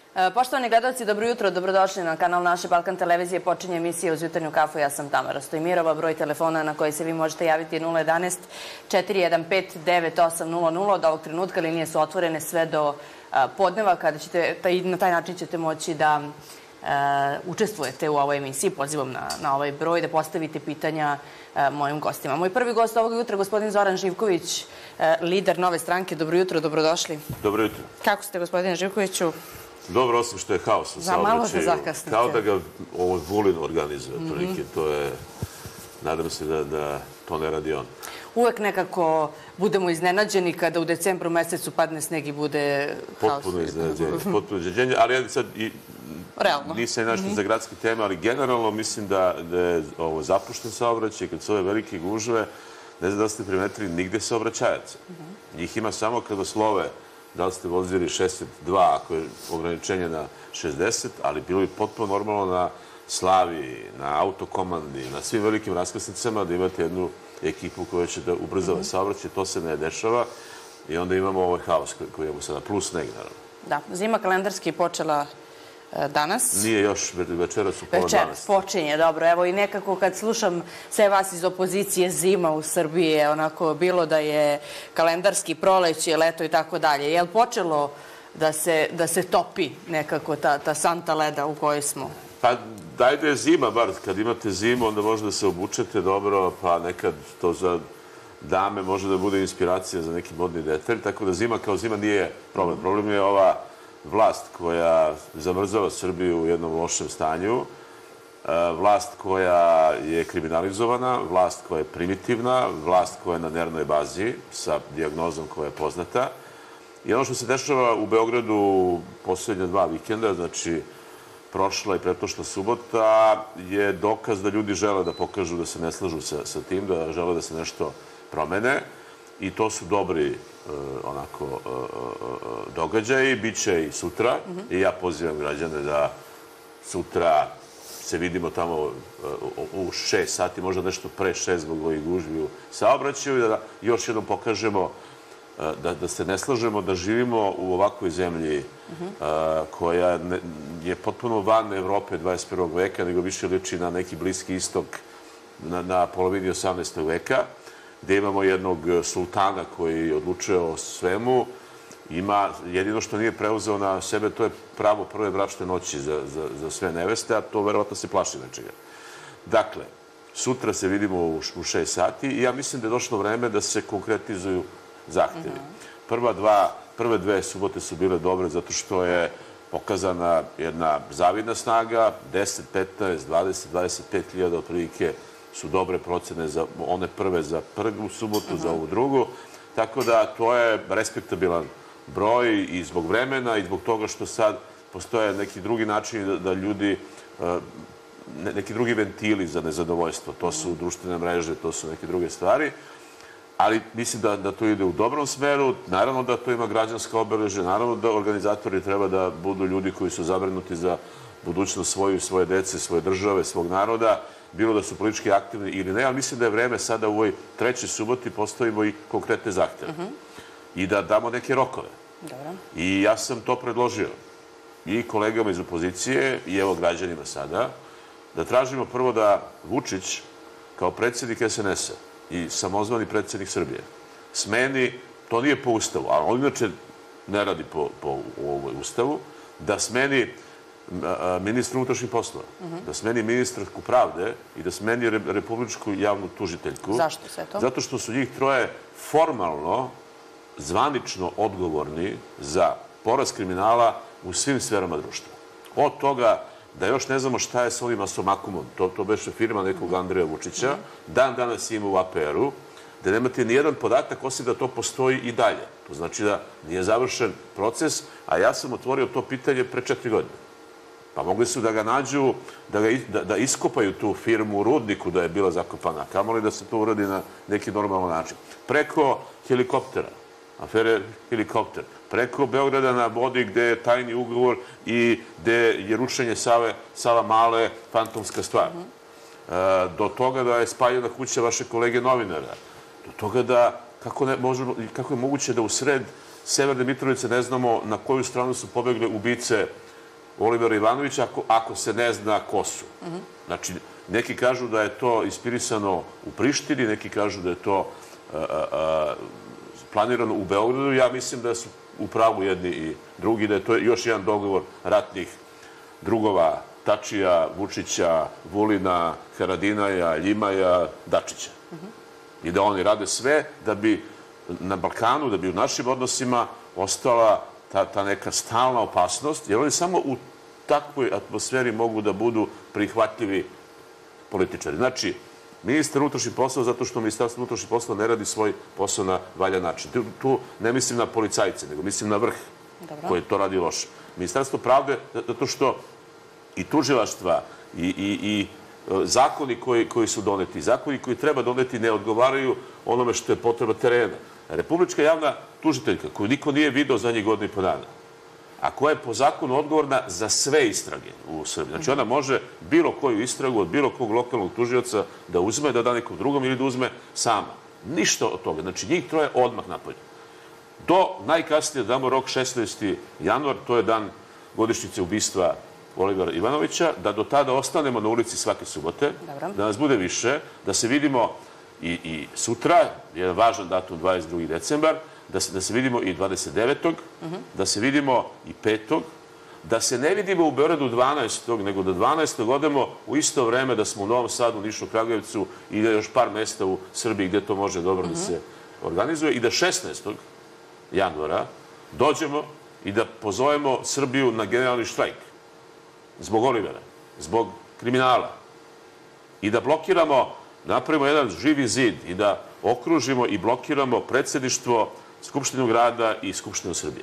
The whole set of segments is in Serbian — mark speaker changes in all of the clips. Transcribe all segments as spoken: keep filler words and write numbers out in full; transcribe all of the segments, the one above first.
Speaker 1: Poštovani gledalci, dobro jutro, dobrodošli na kanal naše Balkan televizije. Počinje emisija Uz jutarnju kafu. Ja sam Tamara Stojmirova. Broj telefona na koji se vi možete javiti je nula jedanaest četiri jedan pet devet osam nula nula. Od ovog trenutka linije su otvorene sve do podneva, kada ćete, na taj način ćete moći da učestvujete u ovoj emisiji. Pozivam na, na ovaj broj da postavite pitanja mojim gostima. Moj prvi gost ovog jutra, gospodin Zoran Živković, lider Nove stranke. Dobro jutro, dobrodošli.
Speaker 2: Dobro jutro.
Speaker 1: Kako ste, gospodine Živkoviću?
Speaker 2: Dobro, osim što je haos u saobraćaju.
Speaker 1: Za malo se zakasnite.
Speaker 2: Kao da ga ovo Vulin organizuje, otprilike. To je, nadam se da, da to ne radi on.
Speaker 1: Uvek nekako budemo iznenađeni kada u decembru mesecu padne sneg i bude haos.
Speaker 2: Potpuno iznenađenje, potpuno iznenađenje, ali ja sad i
Speaker 1: realno.
Speaker 2: Nisam nešto za gradske teme, ali generalno mislim da, da je ovo zapušten saobraćaj, kad su ove velike gužve, ne znam da ste primetili nigde saobraćajaca. Njih ima samo kada slove da li ste vozili šezdeset dva, ako je ograničenje na šezdeset, ali bilo bi potpuno normalno na Slavi, na Autokomandi, na svim velikim raskrsnicama da imate jednu ekipu koja će da ubrzava saobraćaj. To se ne dešava i onda imamo ovaj haos koji imamo sada, plus sneg, naravno.
Speaker 1: Da, zima kalendarski je počela danas.
Speaker 2: Nije još, večeras u pola dvanaest.
Speaker 1: Večeras počinje, dobro. Evo i nekako kad slušam sve vas iz opozicije, zima u Srbiji je onako bilo da je kalendarski proleće, leto i tako dalje. Je li počelo da se, da se topi nekako ta, ta santa leda u kojoj smo?
Speaker 2: Pa daj da je zima, bar kad imate zimu, onda može da se obučete dobro, pa nekad to za dame može da bude inspiracija za neki modni detalj, tako da zima kao zima nije problem. Problem je ova vlast koja zamrzava Srbiju u jednom lošem stanju, vlast koja je kriminalizovana, vlast koja je primitivna, vlast koja je na nervnoj bazi sa dijagnozom koja je poznata. I ono što se dešava u Beogradu poslednja dva vikenda, znači prošla i pretprošla subota, je dokaz da ljudi žele da pokažu da se ne slažu sa, sa tim, da žele da se nešto promene. I to su dobri onako događaji, bit će i sutra. I ja pozivam građane da sutra se vidimo tamo u šest sati, možda nešto pre šest zbog ovih gužvi u saobraćaju i da još jednom pokažemo da, da se ne slažemo, da živimo u ovakvoj zemlji koja je potpuno van Evrope dvadeset prvog veka, nego više liči na neki Bliski istok na, na polovini osamnaestog veka, gde imamo jednog sultana koji odlučuje o svemu. Ima, jedino što nije preuzeo na sebe, to je pravo prve bračne noći za, za, za sve neveste, a to verovatno se plaši nečega. Dakle, sutra se vidimo u, u šest sati i ja mislim da je došlo vreme da se konkretizuju zahtevi. Prva dva, prve dve subote su bile dobre zato što je pokazana jedna zavidna snaga, deset, petnaest, dvadeset, dvadeset pet hiljada otprilike su dobre procene za one prve za prvu subotu, za ovu drugu. Tako da to je respektabilan broj i zbog vremena i zbog toga što sad postoje neki drugi načini da, da ljudi, neki drugi ventili za nezadovoljstvo. To su društvene mreže, to su neke druge stvari. Ali mislim da, da to ide u dobrom smeru. Naravno da to ima građanska obeležja. Naravno da organizatori treba da budu ljudi koji su zabrinuti za budućnost svoju, svoje dece, svoje države, svog naroda, bilo da su politički aktivni ili ne, ali mislim da je vreme sada u ovoj trećoj suboti postavimo i konkretne zahteve. I da damo neke rokove.
Speaker 1: Dobro.
Speaker 2: I ja sam to predložio i kolegama iz opozicije i evo građanima sada, da tražimo prvo da Vučić kao predsjednik es en es a i samozvani predsjednik Srbije smeni, to nije po ustavu, a on inače ne radi po, po ovoj ustavu, da smeni ministra unutrašnjih poslova, da smeni ministarku pravde i da smeni republičku javnu tužiteljku.
Speaker 1: Zašto sve to?
Speaker 2: Zato što su njih troje formalno, zvanično odgovorni za porast kriminala u svim sferama društva. Od toga da još ne znamo šta je s ovim Asomakumom, to, to beše firma nekog Andreja Vučića, dan danas ima u a pe er-u, da nemate nijedan podatak osim da to postoji i dalje. To znači da nije završen proces, a ja sam otvorio to pitanje pre četiri godine. Pa mogli su da ga nađu, da, ga, da, da iskopaju tu firmu u rudniku da je bila zakopana, kamoli da se to uradi na neki normalan način. Preko helikoptera, afere helikopter, preko Beograda na vodi gde je tajni ugovor i gde je rušenje Save, Sava Male, fantomska stvar. E, do toga da je spaljena kuća vaše kolege novinara. Do toga da, kako, ne, možemo, kako je moguće da u sred Severne Mitrovice ne znamo na koju stranu su pobegle ubice Olivera Ivanovića ako se ne zna ko su. Znači, neki kažu da je to inspirisano u Prištini, neki kažu da je to planirano u Beogradu. Ja mislim da su u pravu jedni i drugi, da je to još jedan dogovor ratnih drugova Tačija, Vučića, Vulina, Haradinaja, Ljimaja, Dačića. I da oni rade sve da bi na Balkanu, da bi u našim odnosima ostala ta neka stalna opasnost, jer oni samo u takvoj atmosferi mogu da budu prihvatljivi političari. Znači, ministar unutrašnjih poslova zato što ministarstvo unutrašnjih poslova ne radi svoj posao na valjan način. Tu ne mislim na policajce, nego mislim na vrh koji to radi loše. Ministarstvo pravde zato što i tužilaštva i zakoni koji su doneti, zakoni koji treba doneti ne odgovaraju onome što je potreba terena. Republička javna tužiteljka, koju niko nije video zadnjih godina i po dana, a koja je po zakonu odgovorna za sve istrage u Srbiji. Znači, ona može bilo koju istragu od bilo kog lokalnog tužioca da uzme, da da nekom drugom ili da uzme sama. Ništa od toga. Znači, njih troje odmah napolje. Do najkasnije damo rok šesnaesti januar, to je dan godišnjice ubistva Olivera Ivanovića, da do tada ostanemo na ulici svake subote, da nas bude više, da se vidimo i sutra, jedan važan datum, dvadeset drugi decembar, da se vidimo i dvadeset devetog da se vidimo i petog da se ne vidimo u Beogradu dvanaestog nego da dvanaestog odemo u isto vreme, da smo u Novom Sadu, Nišu, Kragujevcu i da još par mesta u Srbiji gde to može dobro da se organizuje i da šesnaestog januara dođemo i da pozovemo Srbiju na generalni štrajk zbog Olivera, zbog kriminala i da blokiramo, napravimo jedan živi zid i da okružimo i blokiramo predsjedništvo Skupštinu grada i Skupštinu Srbije.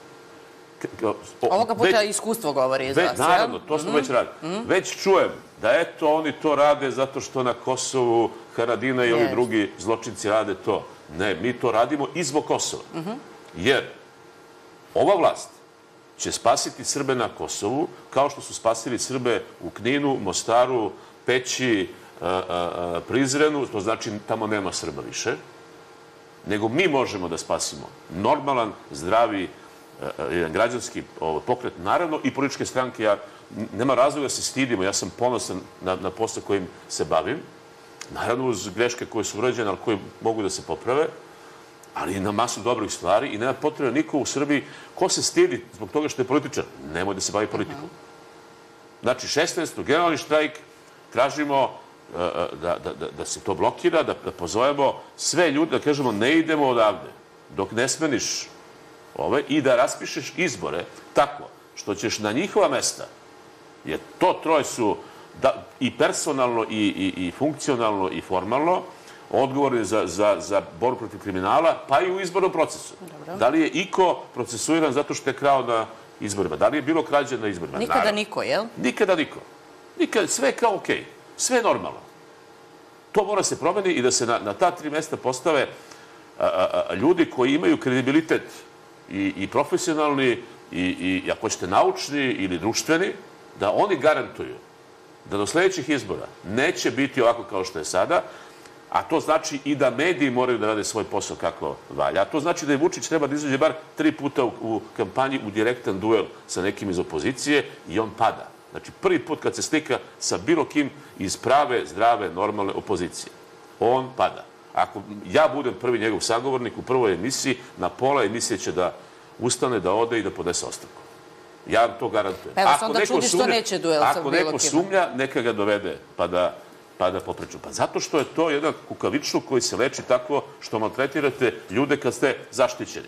Speaker 1: Ovoga puta iskustvo govori iz vas.
Speaker 2: Naravno, to smo već radili. Već čujem da eto oni to rade zato što na Kosovu Haradina i ovi drugi zločinci rade to. Ne, mi to radimo i zbog Kosova. Jer ova vlast će spasiti Srbe na Kosovu kao što su spasili Srbe u Kninu, Mostaru, Peći, Prizrenu, to znači tamo nema Srba više, nego mi možemo da spasimo normalan, zdravi, građanski pokret, naravno i političke stranke. Nema razloga da se stidimo, ja sam ponosan na posao kojim se bavim, naravno uz greške koje su urađene, ali koje mogu da se poprave, ali i na masu dobrih stvari i nema potrebe niko u Srbiji. Ko se stidi zbog toga što je političar, nemoj da se bavi politikom. Znači, šesnaestog generalni štrajk, tražimo da se to blokira, da pozovemo sve ljude, da kažemo ne idemo odavde dok ne smeniš ove i da raspišeš izbore tako što ćeš na njihova mesta, jer to troje su i personalno i funkcionalno i formalno odgovorni za borbu protiv kriminala, pa i u izbornom procesu. Da li je iko procesuiran zato što je krao na izborima? Da li je bilo krađe na izborima?
Speaker 1: Nikada niko, jel?
Speaker 2: Nikada niko. Sve je kao okej. Sve je normalno. To mora se promeni i da se na ta tri mesta postave ljudi koji imaju kredibilitet i profesionalni i, ako ćete, naučni ili društveni, da oni garantuju da do sledećih izbora neće biti ovako kao što je sada, a to znači i da mediji moraju da rade svoj posao kako valja. A to znači da je Vučić treba da izađe bar tri puta u kampanji u direktan duel sa nekim iz opozicije i on pada. Znači, prvi put kad se slika sa bilo kim iz prave, zdrave, normalne opozicije, on pada. Ako ja budem prvi njegov sagovornik u prvoj emisiji, na pola emisije će da ustane, da ode i da podese ostavku. Ja vam to garantujem.
Speaker 1: Evo se onda čudi što neće duel sa bilo kim.
Speaker 2: Ako neko sumnja, neka ga dovede pa da popriču. Pa zato što je to jedan kukavičluk koji se leči tako što maltretirate ljude kad ste zaštićeni.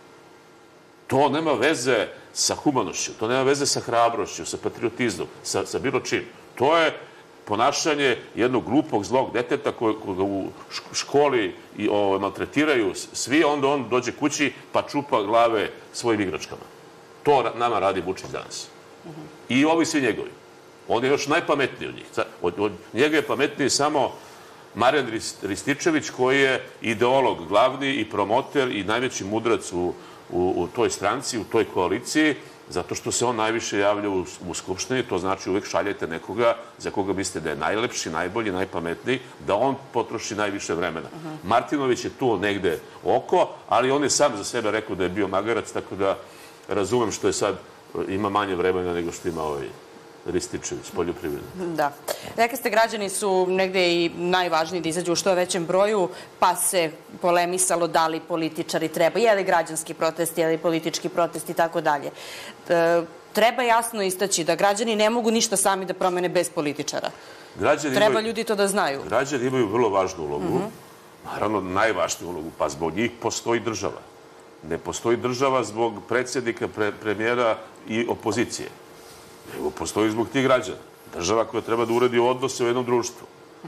Speaker 2: To nema veze sa humanošću, to nema veze sa hrabrošću, sa patriotizmom, sa bilo čim. To je ponašanje jednog glupog, zlog deteta koga u školi maltretiraju svi, onda on dođe kući pa čupa glave svojim igračkama. To nama radi Vučić danas. I ovi svi njegovi. On je još najpametniji od njih. Od njega je pametniji samo Marijan Rističević, koji je ideolog glavni i promoter i najveći mudrac u toj stranci, u toj koaliciji, zato što se on najviše javlja u Skupštini. To znači uvek šaljete nekoga za koga mislite da je najlepši, najbolji, najpametniji, da on potroši najviše vremena. Martinović je tu negde oko, ali on je sam za sebe rekao da je bio magarac, tako da razumem što je sad ima manje vremena nego što ima ovaj Rističević, poljoprivrednik.
Speaker 1: Da. Rekli ste, građani su negde i najvažniji da izađu u što većem broju, pa se polemisalo da li političari treba, je li građanski protest, je li politički protest i tako dalje. Treba jasno istaći da građani ne mogu ništa sami da promene bez političara. Treba ljudi to da znaju.
Speaker 2: Građani imaju vrlo važnu ulogu, naravno najvažniju ulogu, pa zbog njih postoji država. Ne postoji država zbog predsjednika, premijera i opozicije. Nego postoji zbog tih građana. Država koja treba da uredi odnose u jednom društvu.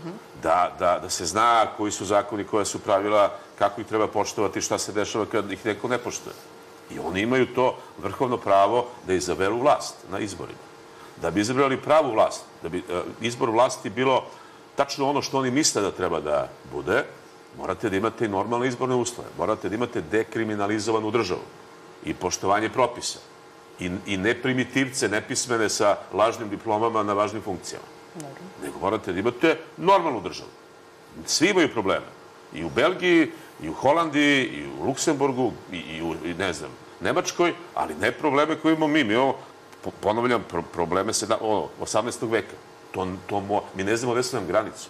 Speaker 2: Da se zna koji su zakoni, koja su pravila, kako ih treba poštovati, šta se dešava kad ih neko ne poštuje. I oni imaju to vrhovno pravo da izaberu vlast na izborima. Da bi izabrali pravu vlast, da bi izbor vlasti bilo tačno ono što oni misle da treba da bude, morate da imate i normalne izborne uslove. Morate da imate dekriminalizovanu državu i poštovanje propisa. I ne primitivce, nepismene sa lažnim diplomama na važnim funkcijama. Nego morate da imate normalnu državu. Svi imaju probleme. I u Belgiji, i u Holandiji, i u Luksemburgu, i u, ne znam, Nemačkoj, ali ne probleme koje imamo mi. Mi imamo, ponavljam, probleme osamnaestog veka. Mi ne znamo gde su nam granice.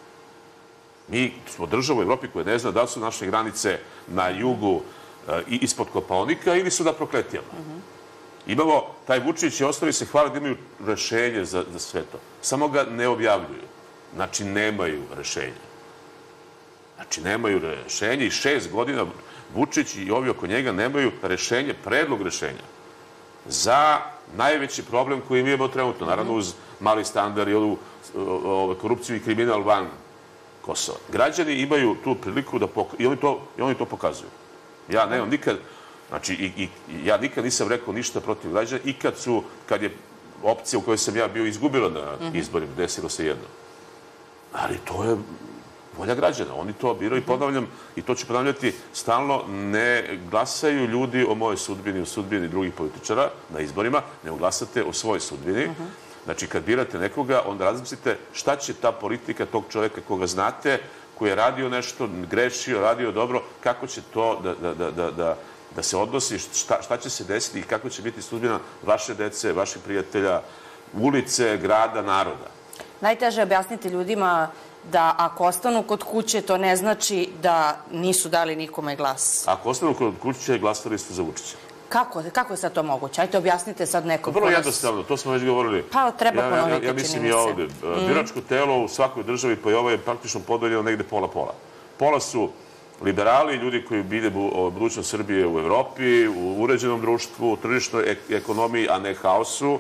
Speaker 2: Mi smo država u Evropi koja ne zna da su naše granice na jugu ispod Kopaonika ili su na Prokletijama. Imamo, taj Vučić i ostali se hvali da imaju rešenje za sve to. Samo ga ne objavljuju. Znači, nemaju rešenje. Znači, nemaju rešenje i šest godina Vučić i ovi oko njega nemaju rešenje, predlog rešenja za najveći problem koji mi imamo trenutno. Naravno, uz mali standard i ovu korupciju i kriminal van Kosova. Građani imaju tu priliku da pokazuju, i oni to pokazuju. Ja nemam nikad... Znači, ja nikad nisam rekao ništa protiv građana i kad su, kad je opcija u kojoj sam ja bio izgubila na izborima, desilo se jedno. Ali to je volja građana. Oni to biraju i ponavljam, i to ću ponavljati, stalno ne glasaju ljudi o mojoj sudbini, o sudbini drugih političara na izborima, nego glasate o svojoj sudbini. Znači, kad birate nekoga, onda razmislite šta će ta politika tog čoveka koga znate, koji je radio nešto, grešio, radio dobro, kako će to da da se odnosi, šta će se desiti i kako će biti sudbina vaše dece, vaših prijatelja, ulice, grada, naroda.
Speaker 1: Najteže je objasniti ljudima da ako ostanu kod kuće, to ne znači da nisu dali nikome glas.
Speaker 2: Ako ostanu kod kuće, glasali su za Vučića.
Speaker 1: Kako? Kako je sad to moguće? Ajte, objasnite sad nekom.
Speaker 2: Vrlo jednostavno, to smo već govorili.
Speaker 1: Pa, treba ponoviti, čini mi se.
Speaker 2: Ja mislim i ovde. Biračko telo u svakoj državi, pa i ovo je praktično podeljeno negde pola-pola. Pola su liberali, ljudi koji vide budućnost Srbije u Evropi, u uređenom društvu, u tržišnoj ekonomiji, a ne haosu.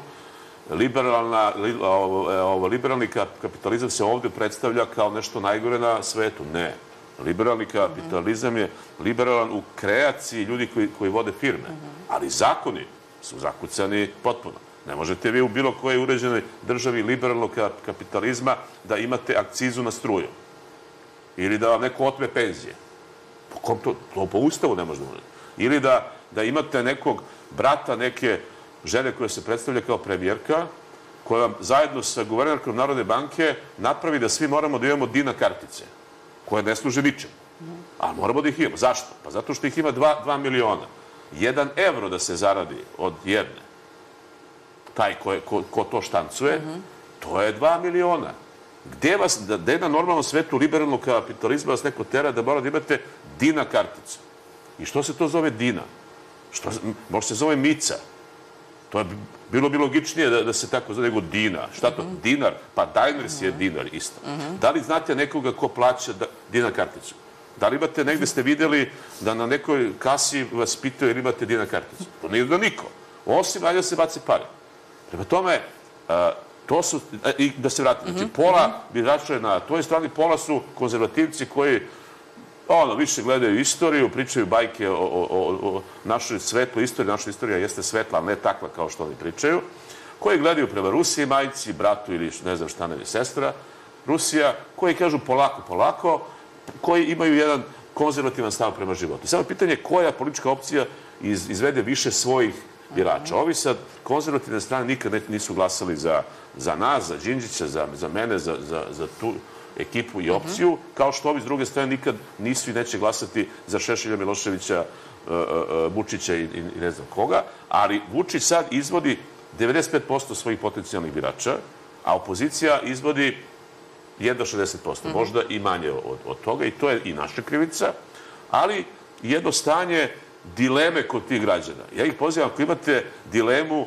Speaker 2: Liberalni kapitalizam se ovde predstavlja kao nešto najgore na svetu. Ne. Liberalni kapitalizam je liberalan u kreaciji ljudi koji vode firme. Ali zakoni su zakucani potpuno. Ne možete vi u bilo kojoj uređenoj državi liberalnog kapitalizma da imate akcizu na struju. Ili da vam neko otme penzije. To po ustavu ne može da bude. Ili da imate nekog brata, neke žene koja se predstavlja kao premijerka, koja vam zajedno sa guvernerkom Narodne banke napravi da svi moramo da imamo Dina kartice, koje ne služe ničem. Ali moramo da ih imamo. Zašto? Pa zato što ih ima dva miliona. Jedan evro da se zaradi od jedne, taj ko to štancuje, to je dva miliona. Gde na normalnom svetu liberalnog kapitalizma vas neko tera da mora da imate Dina karticu? I što se to zove Dina? Možda se zove Mica. To je bilo bi logičnije da se tako zove nego Dina. Šta to? Dinar? Pa Diners je dinar isto. Da li znate nekoga ko plaća Dina karticu? Da li imate, negde ste videli da na nekoj kasi vas pitaju ili imate Dina karticu? To nije da niko. Osim, ajde da se baci pare. Prema tome, to su, i da se vratim, znači pola birača je na toj strani, pola su konzervativci koji ono, više gledaju istoriju, pričaju bajke o našoj svetloj istoriji. Naša istorija jeste svetla, ali ne takva kao što oni pričaju. Koji gledaju prema Rusiji, majci, bratu ili ne znam šta ne, sestra Rusija, koji kažu polako, polako, koji imaju jedan konzervativan stav prema životu. Samo pitanje je koja politička opcija izvede više svojih birača. Ovi sa konzervativne strane nikad nisu glasali za nas, za Đinđića, za mene, za tu ekipu i opciju, kao što ovi s druge strane nikad nisu i neće glasati za Šešelja, Miloševića, Vučića i ne znam koga, ali Vučić sad izvodi devedeset pet posto svojih potencijalnih birača, a opozicija izvodi jedno šezdeset posto, možda i manje od toga, i to je i naša krivica, ali jedno stanje dileme kod tih građana. Ja ih pozivam, ako imate dilemu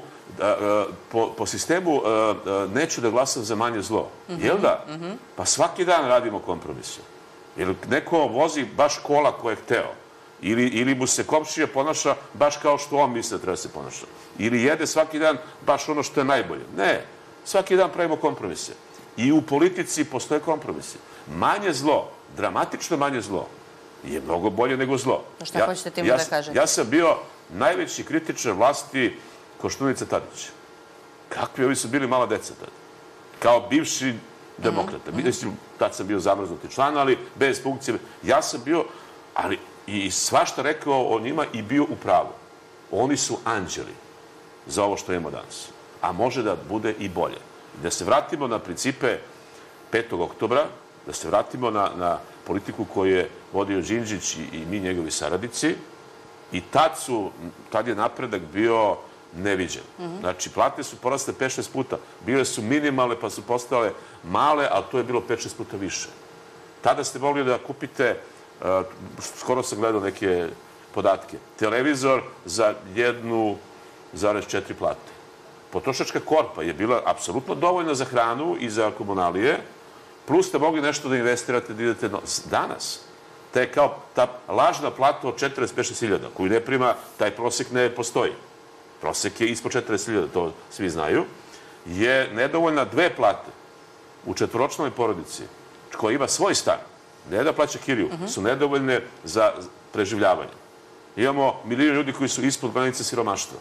Speaker 2: po sistemu neću da glasam za manje zlo, jel da? Pa svaki dan radimo kompromise. Jer neko vozi baš kola koje je hteo, ili mu se komšija ponaša baš kao što on misle da treba se ponaša, ili jede svaki dan baš ono što je najbolje. Ne, svaki dan pravimo kompromise. I u politici postoje kompromisi. Manje zlo, dramatično manje zlo, je mnogo bolje nego zlo.
Speaker 1: Šta hoćete tim da kažete?
Speaker 2: Ja sam bio najveći kritičar vlasti Koštunice Tadića. Kakvi ovi su bili mala deca tada. Kao bivši demokrata. Mislim, tad sam bio zamrznuti član, ali bez funkcije. Ja sam bio, ali i svašta rekao o njima i bio u pravu. Oni su anđeli za ovo što imamo danas. A može da bude i bolje. Da se vratimo na principe petog oktobra, da se vratimo na politiku koju je vodio Đinđić i mi njegovi saradnici, i tad je napredak bio neviđen. Znači, plate su porasle pet šest puta. Bile su minimalne pa su postale male, ali to je bilo pet šest puta više. Tada ste mogli da kupite, skoro sam gledao neke podatke, televizor za jednu zarez četiri plate. Potrošačka korpa je bila apsolutno dovoljna za hranu i za komunalije, plus ste mogli nešto da investirate, da idete danas. To je kao ta lažna plata od četrdeset pet šest hiljada, koju ne prima, taj prosek ne postoji. Prosek je ispod četrdeset hiljada, to svi znaju, je nedovoljna dve plate u četvoročlanoj porodici, koja ima svoj stan, ne da plaća kiriju, su nedovoljne za preživljavanje. Imamo milijon ljudi koji su ispod granice siromaštva.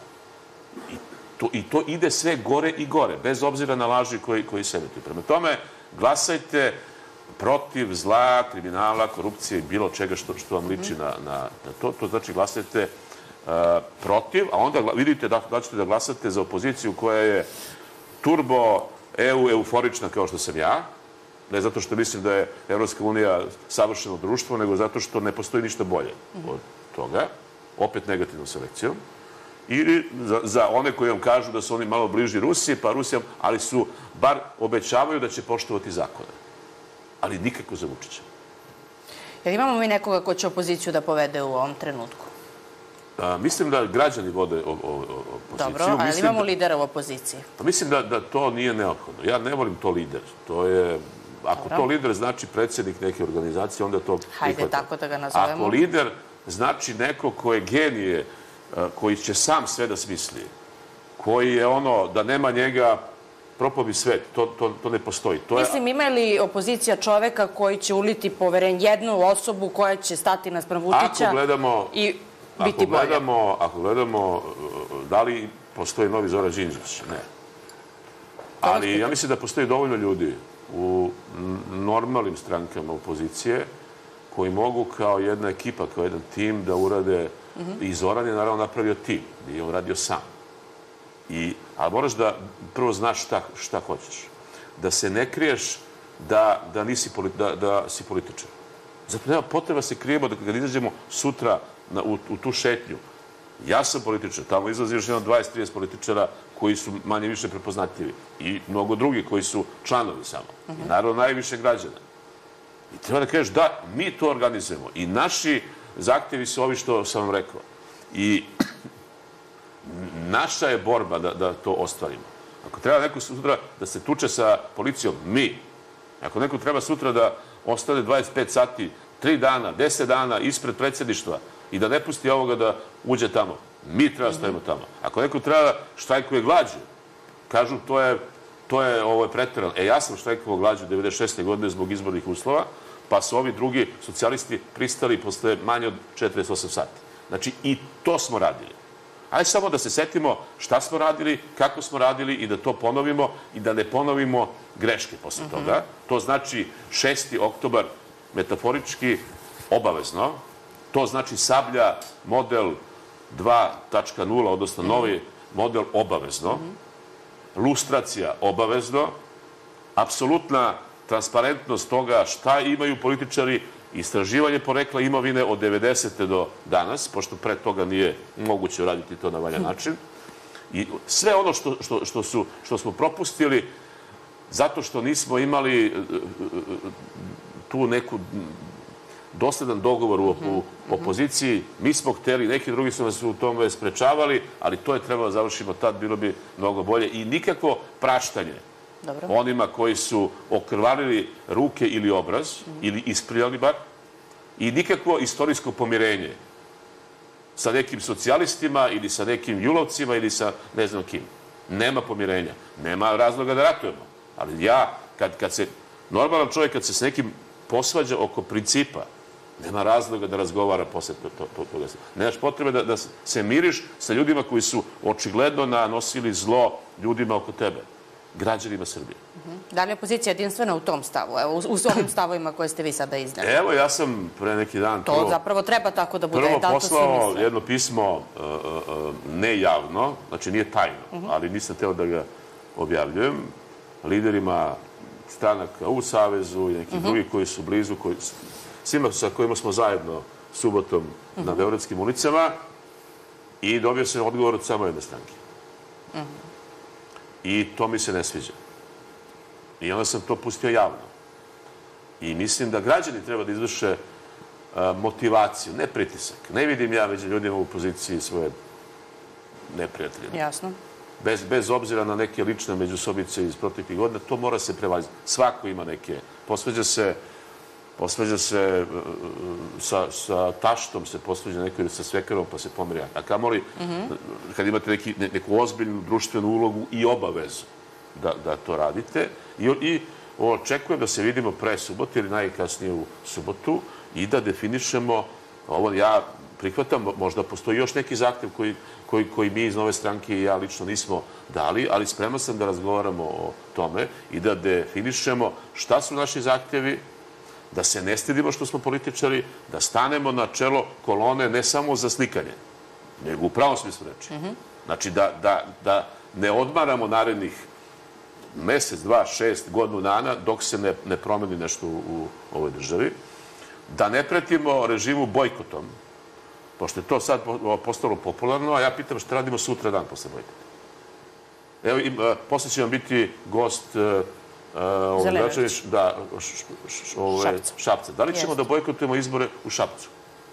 Speaker 2: I to ide sve gore i gore, bez obzira na laži koji se emetuju. Prema tome, glasajte protiv zla, kriminala, korupcije i bilo čega što vam liči na to. To znači glasajte protiv, a onda vidite da ćete da glasate za opoziciju koja je turbo E U euforična kao što sam ja, ne zato što mislim da je Evropska unija savršeno društvo, nego zato što ne postoji ništa bolje od toga, opet negativnom selekcijom, ili za one koji vam kažu da su oni malo bliži Rusiji, pa Rusija, ali su, bar obećavaju da će poštovati zakone. Ali nikako za Vučića.
Speaker 1: Jel imamo mi nekoga ko će opoziciju da povede u ovom trenutku?
Speaker 2: Mislim da građani vode opoziciju.
Speaker 1: Dobro, ali imamo lidera u opoziciji?
Speaker 2: Mislim da to nije neophodno. Ja ne volim to lider. To je, ako to lider znači predsjednik neke organizacije, onda to prihvatam.
Speaker 1: Hajde, tako da ga nazovemo.
Speaker 2: Ako lider znači neko ko je genije, koji će sam sve da smisli, koji je ono, da nema njega, propao bi svet. To ne postoji.
Speaker 1: Mislim, ima li opozicija čoveka koji će uliti poverenje, jednu osobu koja će stati naspram Vučića i biti bolje?
Speaker 2: Ako gledamo da li postoji novi Zoran Đinđić, ne. Ali ja mislim da postoji dovoljno ljudi u normalnim strankama opozicije koji mogu kao jedna ekipa, kao jedan tim da urade, i Zoran je naravno napravio tim, nije on radio sam. Ali moraš da prvo znaš šta hoćeš. Da se ne kriješ da si političar. Zato nema potreba se krijemo da kad izađemo sutra u tu šetnju. Ja sam političar, tamo izlazi još jedno dvadeset trideset političara koji su manje više prepoznatljivi i mnogo drugi koji su članovi samo. I naravno najviše građana. I treba da kažeš da mi to organizujemo i naši zahtjevi su ovi što sam vam rekao. I naša je borba da to ostvarimo. Ako treba neko sutra da se tuče sa policijom, mi. Ako neko treba sutra da ostane dvadeset pet sati, tri dana, deset dana ispred predsjedništva i da ne pusti ovoga da uđe tamo, mi treba stojimo tamo. Ako neko treba štrajkuje glađu, kažu to je preterano. E, ja sam štrajkovao glađu devedeset šeste godine zbog izbornih uslova, pa su ovi drugi socijalisti pristali posle manje od četrdeset osam sati. Znači, i to smo radili. Ajde samo da se setimo šta smo radili, kako smo radili i da to ponovimo i da ne ponovimo greške posle toga. To znači šesti oktobar metaforički obavezno. To znači Sablja model dva tačka nula, odnosno novi model obavezno. Lustracija obavezno. Apsolutna transparentnost toga šta imaju političari istraživanje porekla imovine od devedesete do danas, pošto pre toga nije moguće uraditi to na valjan način. I sve ono što, što, što, su, što smo propustili zato što nismo imali tu neku dosledan dogovor u, u opoziciji. Mi smo hteli, neki drugi su nas u tome sprečavali, ali to je trebalo da završimo tad, bilo bi mnogo bolje. I nikakvo praštanje
Speaker 1: Dobro.
Speaker 2: onima koji su okrvarili ruke ili obraz, ili ispriljali bar, i nikakvo istorijsko pomirenje sa nekim socijalistima ili sa nekim julovcima ili sa ne znam kim. Nema pomirenja. Nema razloga da ratujemo. Ali ja, kad, kad se, normalan čovjek kad se s nekim posvađa oko principa, nema razloga da razgovara posle toga. Nemaš potrebe da, da se miriš sa ljudima koji su očigledno nanosili zlo ljudima oko tebe, građanima Srbije.
Speaker 1: Da li je opozicija jedinstvena u tom stavu, evo, u ovim stavovima koje ste vi sada iznali?
Speaker 2: Evo, ja sam pre neki dan...
Speaker 1: To zapravo treba tako da bude.
Speaker 2: Prvo poslao jedno pismo nejavno, znači nije tajno, ali nisam teo da ga objavljujem, liderima stranaka u Savezu i nekih drugih koji su blizu, svima sa kojima smo zajedno subotom na beogradskim ulicama, i dobio sam odgovor od samo jedne stranke. I to mi se ne sviđa. I onda sam to pustio javno. I mislim da građani treba da izvrše motivaciju, ne pritisak. Ne vidim ja među ljudima u opoziciji svoje neprijatelje.
Speaker 1: Jasno.
Speaker 2: Bez, bez obzira na neke lične međusobice iz proteklih godina, to mora se prevaziti. Svako ima neke. Posveđa se, posveđa se sa, sa taštom, se posveđa neko ili sa svekarom, pa se pomerja. A kamoli, kad imate neki, neku ozbiljnu društvenu ulogu i obavezu da, da to radite. I, i očekujem da se vidimo pre subote ili najkasnije u subotu i da definišemo ovo. Ja prihvatam, možda postoji još neki zahtev koji, koji, koji mi iz Nove stranke i ja lično nismo dali, ali spreman sam da razgovaramo o tome i da definišemo šta su naši zahtevi, da se ne stidimo što smo političari, da stanemo na čelo kolone ne samo za slikanje, nego u pravom smislu reči. Znači da, da, da ne odmaramo narednih mesec, dva, šest, godinu dana dok se ne, ne promeni nešto u, u ovoj državi, da ne pretimo režimu bojkotom, pošto je to sad postalo popularno, a ja pitam šta radimo sutra dan posle bojkota. Evo, posle će vam biti gost da, ove, Šapca. Da li ćemo da bojkotujemo izbore u Šapcu?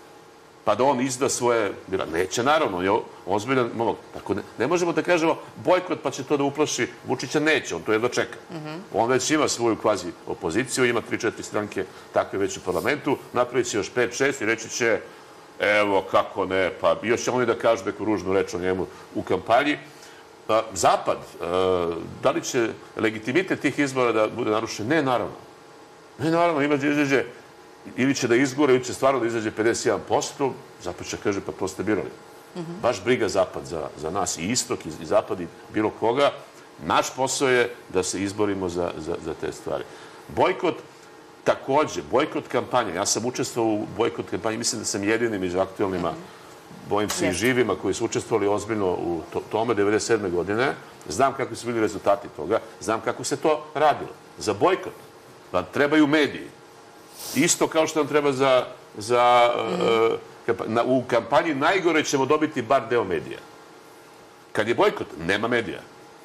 Speaker 2: Pa da on izda svoje... Neće, naravno, on je ozbiljan momak. Tako ne, ne možemo da kažemo bojkot pa će to da uplaši Vučića, neće, on to jedva čeka. On već ima svoju kvazi opoziciju, ima tri četiri stranke takve već u parlamentu, napravit će još pet šest i reći će evo, kako ne, pa još će oni da kažu neku ružnu reč o njemu u kampanji. Zapad, da li će legitimitet tih izbora da bude narušen? Ne, naravno. Ne, naravno, ima da izađe, ili će da izgore, ili će stvarno da izađe pedeset jedan posto, Zapad će kaže, pa to ste birali. Baš briga Zapad za, za nas, i istok, i, i Zapad, i bilo koga. Naš posao je da se izborimo za, za, za te stvari. Bojkot, takođe, bojkot kampanja. Ja sam učestvovao u bojkot kampanji, mislim da sam jedini među aktualnima, bojim se i živima koji su učestvovali ozbiljno u tome devedeset sedme godine. Znam kakvi su bili rezultati toga, znam kako se to radilo. Za bojkot vam trebaju mediji. Isto kao što nam treba za... za na, u kampanji najgore ćemo dobiti bar deo medija. Kad je bojkot, nema medija.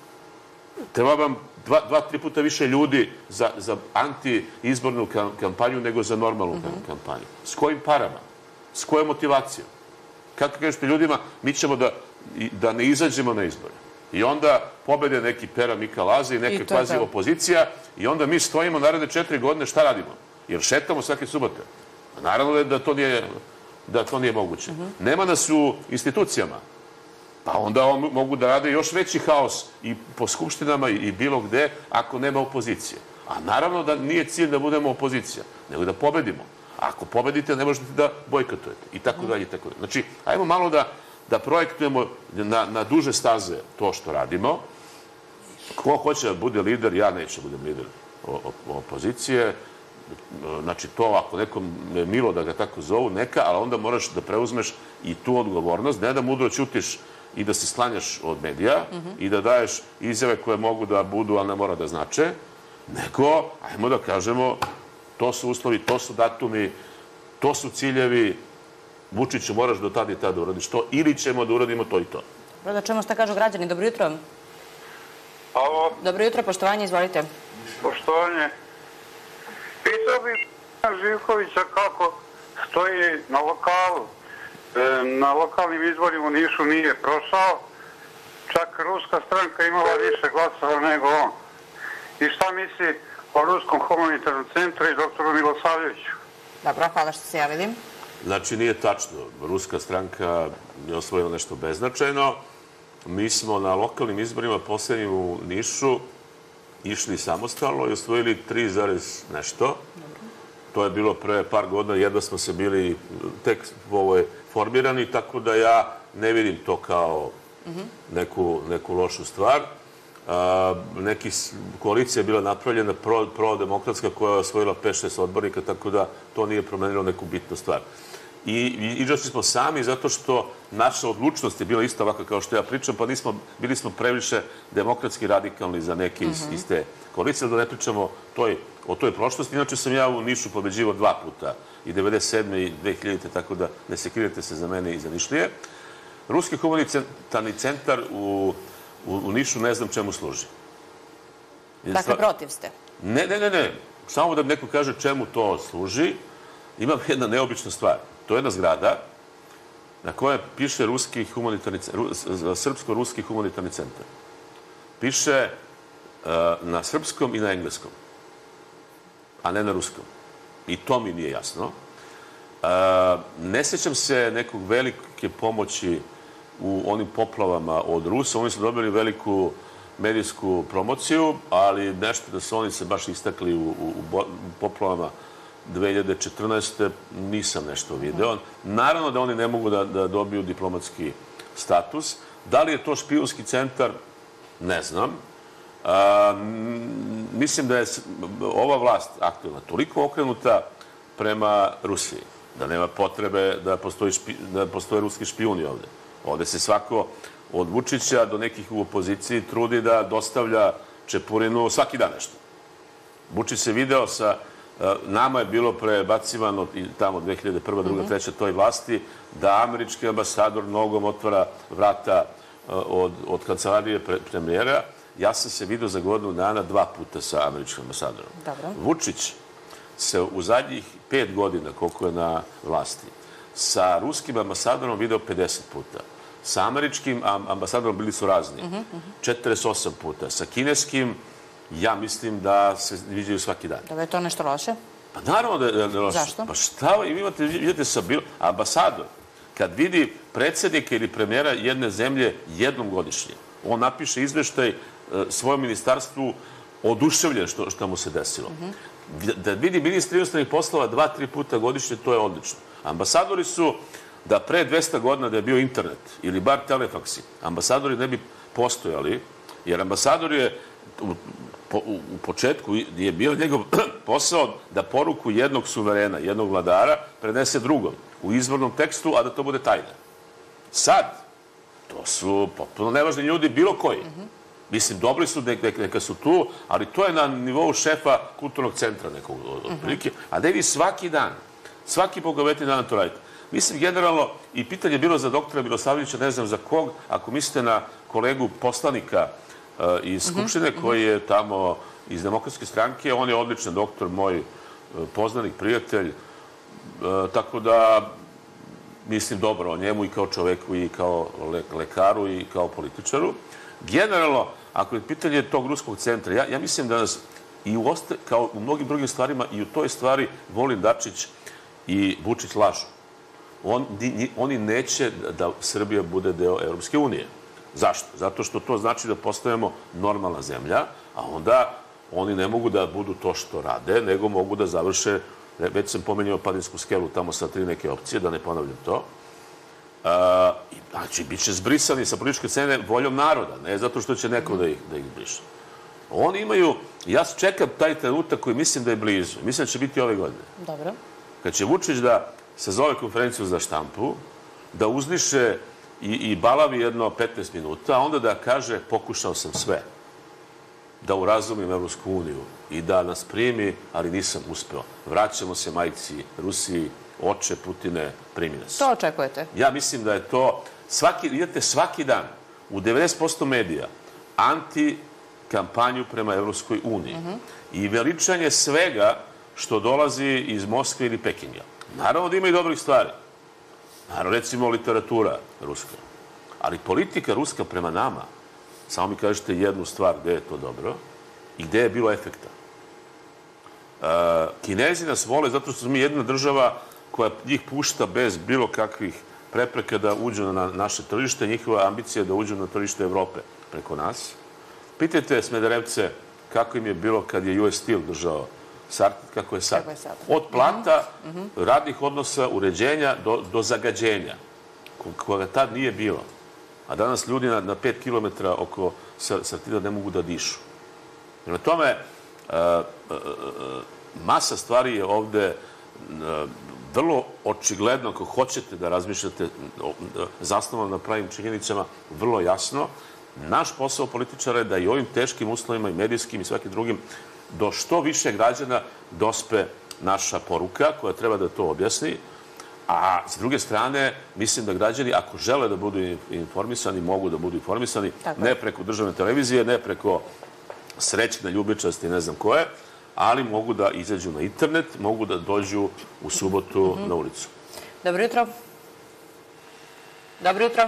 Speaker 2: Treba vam dva, dva tri puta više ljudi za, za anti-izbornu kampanju nego za normalnu mm-hmm. kampanju. S kojim parama? S kojom motivacijom? Kako kažete ljudima, mi ćemo da, da ne izađemo na izbore. I onda pobede neki Pera Mika Laza i neka kvazi opozicija i onda mi stojimo naredne četiri godine, šta radimo? Jer šetamo svake subote. Naravno da to nije, da to nije moguće. Mm-hmm. Nema nas u institucijama. Pa onda on, mogu da rade još veći haos i po skupštinama i, i bilo gde ako nema opozicije. A naravno da nije cilj da budemo opozicija, nego da pobedimo. Ako pobedite, ne možete da bojkotujete. I tako dalje, i tako dalje. Znači, ajmo malo da, da projektujemo na, na duže staze to što radimo. Ko hoće da bude lider, ja neću da budem lider opozicije. Znači, to ako nekom je milo da ga tako zovu, neka, ali onda moraš da preuzmeš i tu odgovornost, ne da mudro ćutiš i da se sklanjaš od medija mm-hmm. i da daješ izjave koje mogu da budu, ali ne mora da znače, nego, ajmo da kažemo, to su uslovi, to su datumi, To su ciljevi. Vučiću, moraš do tada i tada uradiš to, ili ćemo da uradimo to i to.
Speaker 1: Dobro, da čemu šta kažu građani. Dobro jutro.
Speaker 3: Alo.
Speaker 1: Dobro jutro, poštovanje, izvolite.
Speaker 3: Poštovanje. Pitao bih Živkovića kako stoji na lokalu. E, na lokalnim izborima u Nišu nije prošao. Čak ruska stranka imala više glasova nego on. I šta misli o Ruskom humanitarnom centru i doktoru Milosavljeviću?
Speaker 1: Dobro, hvala što ste javili.
Speaker 2: Znači, nije tačno. Ruska stranka je osvojila nešto beznačajno. Mi smo na lokalnim izborima posljednjim u Nišu išli samostalno i osvojili tri zarez nešto. To je bilo pre par godina, jedva smo se bili tek formirani, tako da ja ne vidim to kao neku lošu stvar. Neki koalicija je bila napravljena pro-demokratska koja je osvojila pet šest odbornika, tako da to nije promenilo neku bitnu stvar. I izašli smo sami zato što naša odlučnost je bila ista ovaka kao što ja pričam, pa bili smo previše demokratski radikalni za neke iz te koalicije, da ne pričamo o toj prošlosti. Inače sam ja u Nišu pobeđivao dva puta, i devedeset sedme i dve hiljadite, tako da ne sekirajte se za mene i za Nišlije. Ruski humanitarni centar u Nišu ne znam čemu služi.
Speaker 1: Dakle, protiv ste?
Speaker 2: Ne, ne, ne, ne. Samo da mi neko kaže čemu to služi, ima jedna neobična stvar. To je jedna zgrada na kojoj piše Srpsko-ruski humanitarni centar. Piše na srpskom i na engleskom, a ne na ruskom. I to mi nije jasno. Ne sjećam se nekog velike pomoći u onim poplavama od Rusa. Oni su dobili veliku medijsku promociju, ali nešto da su oni se baš istakli u poplavama dve hiljade četrnaeste. nisam nešto video. Naravno da oni ne mogu da dobiju diplomatski status. Da li je to špijunski centar? Ne znam. Mislim da je ova vlast aktualna toliko okrenuta prema Rusiji, da nema potrebe da postoje ruski špijuni ovde. Ovde se svako od Vučića do nekih u opoziciji trudi da dostavlja Čepurinu svaki dan nešto. Vučić se video sa... Nama je bilo prebacivano tamo dve hiljade prva, druga, treća toj vlasti da američki ambasador nogom otvara vrata od kancelarije premijera. Ja sam se video za godinu dana dva puta sa američkim ambasadorom. Vučić se u zadnjih pet godina, koliko je na vlasti, sa ruskim ambasadorom video pedeset puta. Sa američkim ambasadorom bili su razni. četrdeset osam puta. Sa kineskim, ja mislim da se viđaju svaki dan.
Speaker 1: Da je to nešto loše?
Speaker 2: Pa naravno da je loše.
Speaker 1: Zašto?
Speaker 2: Pa šta imate, vidite sa bilo... Ambasador, kad vidi predsjednika ili premijera jedne zemlje jednom godišnje, on napiše izveštaj svojom ministarstvu oduševljen što mu se desilo. Da vidi ministra inostranih poslova dva, tri puta godišnje, to je odlično. Ambasadori su da pre dvesta godina da je bio internet ili bar telefaksi, ambasadori ne bi postojali, jer ambasador je u početku je bio njegov posao da poruku jednog suverena, jednog vladara prenese drugom u izvornom tekstu, a da to bude tajna. Sad, to su potpuno nevažni ljudi, bilo koji. Mislim, dobri su, neka su tu, ali to je na nivou šefa kulturnog centra nekog otprilike, a da vi svaki dan, svaki bogovetni dan to radite. Mislim, generalno, i pitanje je bilo za doktora Milosavljevića, ne znam za kog, ako mislite na kolegu poslanika iz Skupštine koji je tamo iz Demokratske stranke, on je odličan doktor, moj poznanik, prijatelj, tako da mislim dobro o njemu i kao čoveku i kao lekaru i kao političaru. Generalno, ako je pitanje tog ruskog centra, ja mislim da nas i kao u mnogim drugim stvarima i u toj stvari Vulin, Dačić i Vučić lažu. Oni neće da Srbija bude deo Evropske unije. Zašto? Zato što to znači da postajemo normalna zemlja, a onda oni ne mogu da budu to što rade, nego mogu da završe, već sam pomenjao Padinsku skelu tamo sa tri neke opcije, da ne ponavljam to. Znači, bit će zbrisani sa političke scene voljom naroda, ne zato što će neko da ih briše. Oni imaju, ja čekam taj trenutak koji mislim da je blizu, mislim da će biti ove godine.
Speaker 1: Dobro.
Speaker 2: Kad će Vučić da sazove konferenciju za štampu, da uzdiše i balavi jedno petnaest minuta, a onda da kaže pokušao sam sve da urazumim Evropsku uniju i da nas primi, ali nisam uspeo. Vraćamo se majci Rusiji, oče Putine, primi nas.
Speaker 1: To očekujete?
Speaker 2: Ja mislim da je to, svaki, idete svaki dan u devedeset posto medija anti-kampanju prema Evropskoj uniji i veličanje svega što dolazi iz Moskve ili Pekinga. Naravno da ima i dobrih stvari. Naravno, recimo literatura ruska. Ali politika ruska prema nama, samo mi kažete jednu stvar gde je to dobro i gde je bilo efekta. Kinezi nas vole zato što smo mi jedna država koja njih pušta bez bilo kakvih prepreka da uđu na naše tržište. Njihova ambicija je da uđu na tržište Evrope preko nas. Pitajte Smederevce kako im je bilo kad je U S Steel držao Sartid, kako je sad. Od plata, radnih odnosa, uređenja do zagađenja, koga tad nije bilo. A danas ljudi na pet kilometara oko Sartida ne mogu da dišu. Prema tome, masa stvari je ovde vrlo očigledno, ako hoćete da razmišljate zasnovano na pravim činjenicama, vrlo jasno. Naš posao političara je da i ovim teškim uslovima i medijskim i svakim drugim do što više građana dospe naša poruka koja treba da to objasni. A s druge strane, mislim da građani, ako žele da budu informisani, mogu da budu informisani, ne preko državne televizije, ne preko srećne ljubičasti, ne znam koje, ali mogu da izađu na internet, mogu da dođu u subotu na ulicu.
Speaker 1: Dobro jutro. Dobro jutro.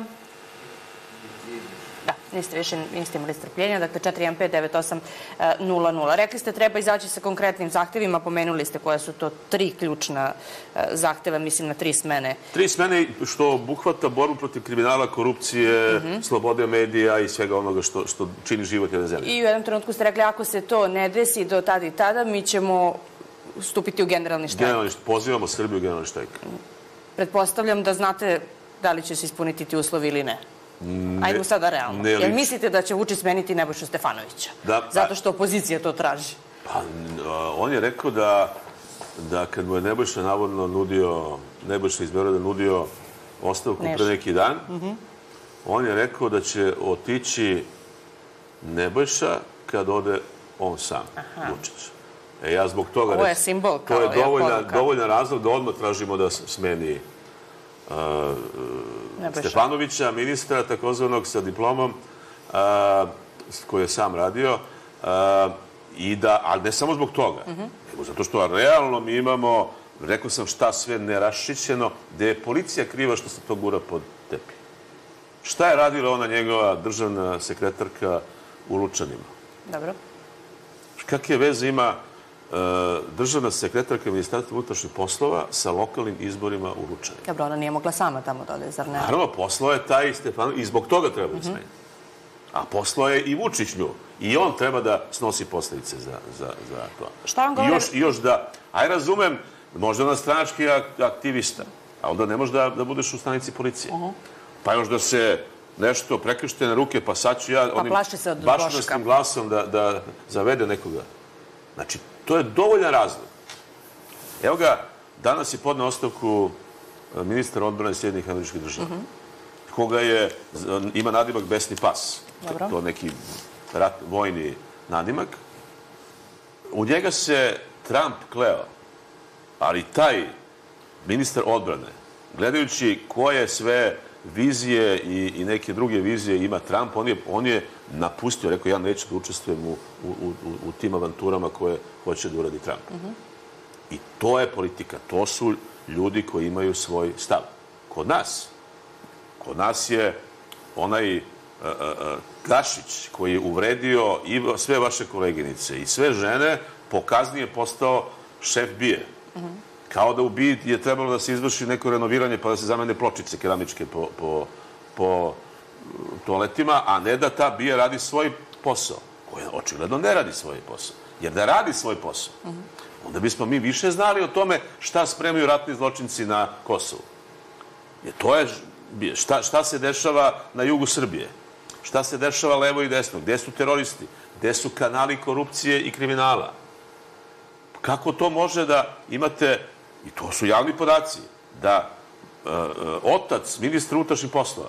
Speaker 1: Da, niste više, niste imali strpljenja. Dakle, četiri jedan pet devet osam nula nula. Rekli ste treba izaći sa konkretnim zahtevima, pomenuli ste koja su to tri ključna zahteva, mislim na tri smene. Tri
Speaker 2: smene što obuhvata borbu protiv kriminala, korupcije, slobode medija i svega onoga što čini život jedne zemlje.
Speaker 1: I u jednom trenutku ste rekli, ako se to ne desi do tada i tada, mi ćemo stupiti u generalni štrajk.
Speaker 2: Generalni štrajk. Pozivamo Srbiju u generalni štrajk.
Speaker 1: Pretpostavljam da znate da li će se ispuniti ti uslovi ili ne. Ajmo sada realno. Jer mislite da će Vučić smeniti Nebojšu Stefanovića? Zato što opozicija to traži.
Speaker 2: Pa, on je rekao da da kad mu je Nebojša navodno nudio, Nebojša iz Beograda nudio ostavku pre neki dan, on je rekao da će otići Nebojša kad ode on sam, Vučić. E, ja zbog toga...
Speaker 1: Ovo je simbol,
Speaker 2: kao je poruka. To je dovoljan razlog da odmah tražimo da smeni Stefanovića, ministra takozvanog sa diplomom koji je sam radio, ali ne samo zbog toga, nego zato što realno mi imamo, rekao sam šta sve neraščićeno, gde je policija kriva što se to gura pod tepih. Šta je radila ona njegova državna sekretarka u Lučanima?
Speaker 1: Dobro.
Speaker 2: Kakve veze ima državna sekretarka Ministarstva unutrašnjih poslova sa lokalnim izborima u Lučanima?
Speaker 1: Dobro, ona nije mogla sama tamo da ode, zar ne?
Speaker 2: Naravno, poslao je taj Stefanović i zbog toga treba da smeniti. A poslao je i Vučić nju. I on treba da snosi posledice za to.
Speaker 1: Šta vam govori?
Speaker 2: I još da, aj razumem, možda na stranački aktivista, a onda ne može da budeš u stanici policije. Pa još da se nešto prekršte na ruke, pa sad ću ja onim bašnastim glasom da zavede nekoga. Znači, to je dovoljan razlog. Evo ga, danas je podneo ostavku ministar odbrane Sjedinjenih Američkih Država, koga je, ima nadimak Besni pas. To je neki vojni nadimak. U njega se Trump kleo, ali taj ministar odbrane, gledajući koje sve vizije i neke druge vizije ima Trump, on je napustio, rekao, ja neću da učestvujem u tim avanturama koje hoće da uradi Trump. I to je politika, to su ljudi koji imaju svoj stav. Kod nas, kod nas je onaj Gašić koji je uvredio i sve vaše koleginice i sve žene, pokaznije postao šef bije. Kao da u BIA je trebalo da se izvrši neko renoviranje pa da se zamene pločice keramičke po toaletima, a ne da ta BIA radi svoj posao, koja očigledno ne radi svoj posao. Jer da radi svoj posao, onda bismo mi više znali o tome šta spremaju ratni zločinci na Kosovu. To je šta se dešava na jugu Srbije, šta se dešava levo i desno, gde su teroristi, gde su kanali korupcije i kriminala. Kako to može da imate, i to su javni podaci, da otac ministra unutrašnjih poslova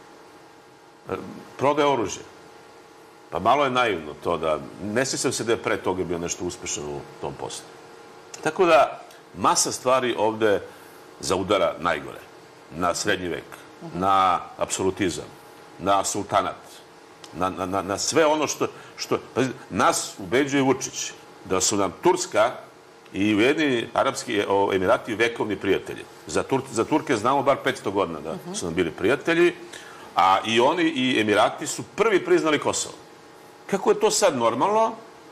Speaker 2: prodaje oružje? Pa malo je naivno to da, ne sjećam se da je pre toga bio nešto uspešan u tom poslu. Tako da, masa stvari ovde zaudara najgore. Na srednji vek, na apsolutizam, na sultanat, na, na, na sve ono što... što pa, nas ubeđuje Vučić da su nam Turska i Ujedinjeni Arapski Emirati vekovni prijatelji. Za, Tur, za Turke znamo bar petsto godina da su nam bili prijatelji, a i oni i Emirati su prvi priznali Kosovo. Kako je to sad normalno?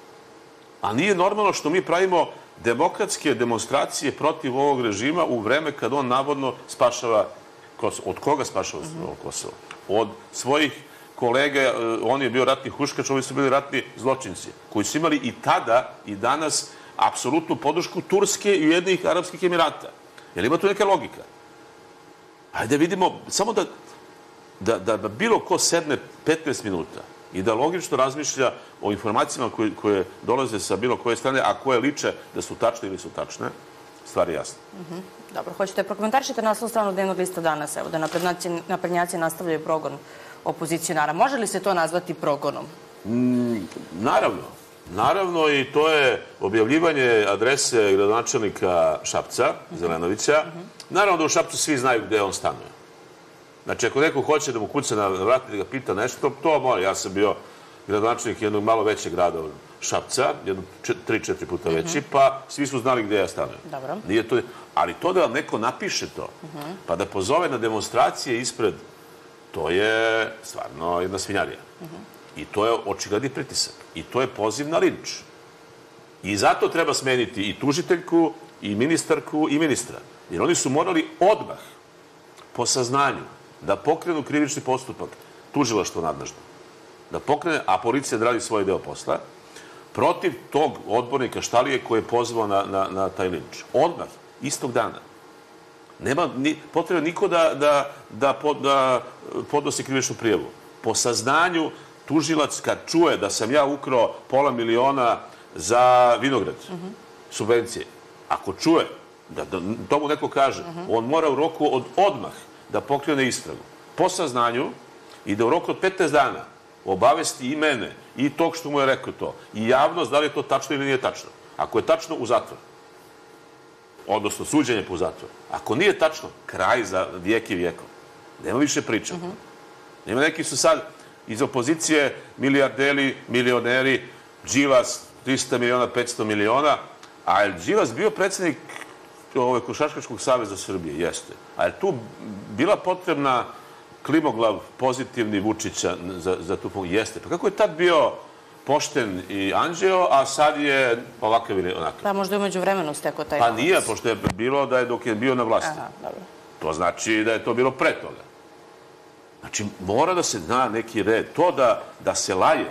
Speaker 2: A nije normalno što mi pravimo demokratske demonstracije protiv ovog režima u vreme kad on navodno spašava Kosovo. Od koga spašava Kosovo? Od svojih kolega, on je bio ratni huškač, ovi su bili ratni zločinci, koji su imali i tada i danas apsolutnu podršku Turske i Ujedinjenih Arapskih Emirata. Jer ima tu neka logika. Hajde vidimo, samo da, da, da bilo ko sedne petnaest minuta i da logično razmišlja o informacijama koje, koje dolaze sa bilo koje strane, a koje liče da su tačne ili su tačne, stvar je jasna.
Speaker 1: Mm-hmm. Dobro, hoćete prokomentarišite naslov stranu dnevnog lista danas, evo, da naprednjaci nastavljaju progon opozicionara. Može li se to nazvati progonom?
Speaker 2: Mm, naravno. Naravno, i to je objavljivanje adrese gradonačelnika Šapca, Zelenovića. Naravno da u Šapcu svi znaju gde on stanuje. Znači, ako neko hoće da mu kuca na vrat i da ga pita nešto, to mora. Ja sam bio gradonačelnik jednog malo većeg grada od Šapca, jedno tri, četiri puta veći, pa svi su znali gde ja stanujem.
Speaker 1: Dobro.
Speaker 2: Nije to, ali to da vam neko napiše to, pa da pozove na demonstracije ispred, to je stvarno jedna svinjarija. I to je očigledni pritisak. I to je poziv na linč. I zato treba smeniti i tužiteljku, i ministarku, i ministra. Jer oni su morali odmah, po saznanju, da pokrenu krivični postupak, tužilaštvo nadležno, da pokrene, a policija da radi svoj deo posla, protiv tog odbornika Štalije koji je pozvao na, na, na taj linč. Odmah, istog dana. Nema ni, potrebe niko da, da, da, pod, da podnosi krivičnu prijavu. Po saznanju, tužilac kad čuje da sam ja ukrao pola miliona za vinograd, subvencije, ako čuje, da, da tomu neko kaže, on mora u roku od odmah da pokrene istragu. Po saznanju i da u roku od petnaest dana obavesti i mene, i tog što mu je rekao to, i javnost da li je to tačno ili nije tačno. Ako je tačno, u zatvor. Odnosno, suđenje po zatvoru. Ako nije tačno, kraj za vijek i vijekom. Nema više priča. Nema, neki su sad iz opozicije milijarderi, milioneri, Đilas trista miliona, petsto miliona, a je Đilas bio predsjednik Košarkaškog saveza Srbije? Jeste. A je tu bila potrebna klimoglav pozitivni Vučića za, za tu pomoć? Jeste. Pa kako je tad bio pošten i anđeo, a sad je ovakav ili onakav?
Speaker 1: Pa možda je umeđu vremenu stekao taj
Speaker 2: Pa
Speaker 1: novac.
Speaker 2: nije, pošto je bilo da je dok je bio na vlasti.
Speaker 1: Aha, dobro.
Speaker 2: To znači da je to bilo pre toga. Znači, mora da se zna neki red. To da, da se laje,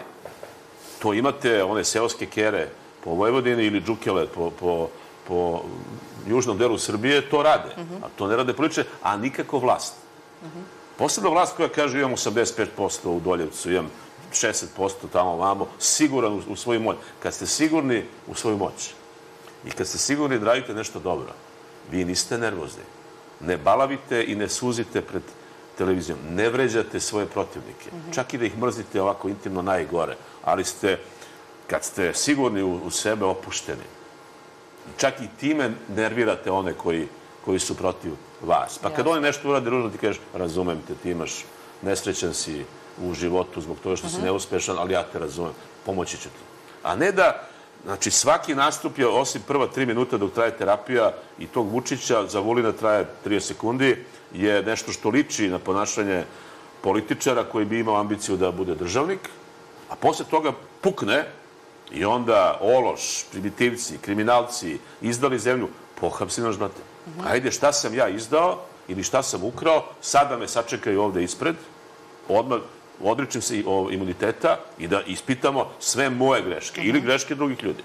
Speaker 2: to imate one seoske kere po Vojvodini ili džukele po, po, po južnom delu Srbije, to rade. A to ne rade političari, a nikako vlast. Posebno vlast koja kaže imam osamdeset pet posto u Doljevcu, imam šezdeset posto tamo vamo, siguran u, u svoju moć. Kad ste sigurni u svoju moć i kad ste sigurni da radite nešto dobro, vi niste nervozni. Ne balavite i ne suzite pred televizijom. Ne vređate svoje protivnike. Čak i da ih mrzite ovako intimno najgore. Ali ste, kad ste sigurni u, u sebe, opušteni. Čak i time nervirate one koji, koji su protiv vas. Pa kad oni nešto urade ružno, ti kažeš, razumem te, ti imaš, nesrećan si u životu zbog toga što si neuspešan, ali ja te razumem, pomoći ću ti. A ne da, znači svaki nastup je, osim prva tri minuta dok traje terapija i tog Vučića, za Vulina traje trideset sekundi, je nešto što liči na ponašanje političara koji bi imao ambiciju da bude državnik, a posle toga pukne i onda ološ, primitivci, kriminalci, izdali zemlju, pohapsi nas, znate. Ajde, šta sam ja izdao ili šta sam ukrao, sada me sačekaju ovde ispred, odmah odričem se imuniteta i da ispitamo sve moje greške ili greške drugih ljudi.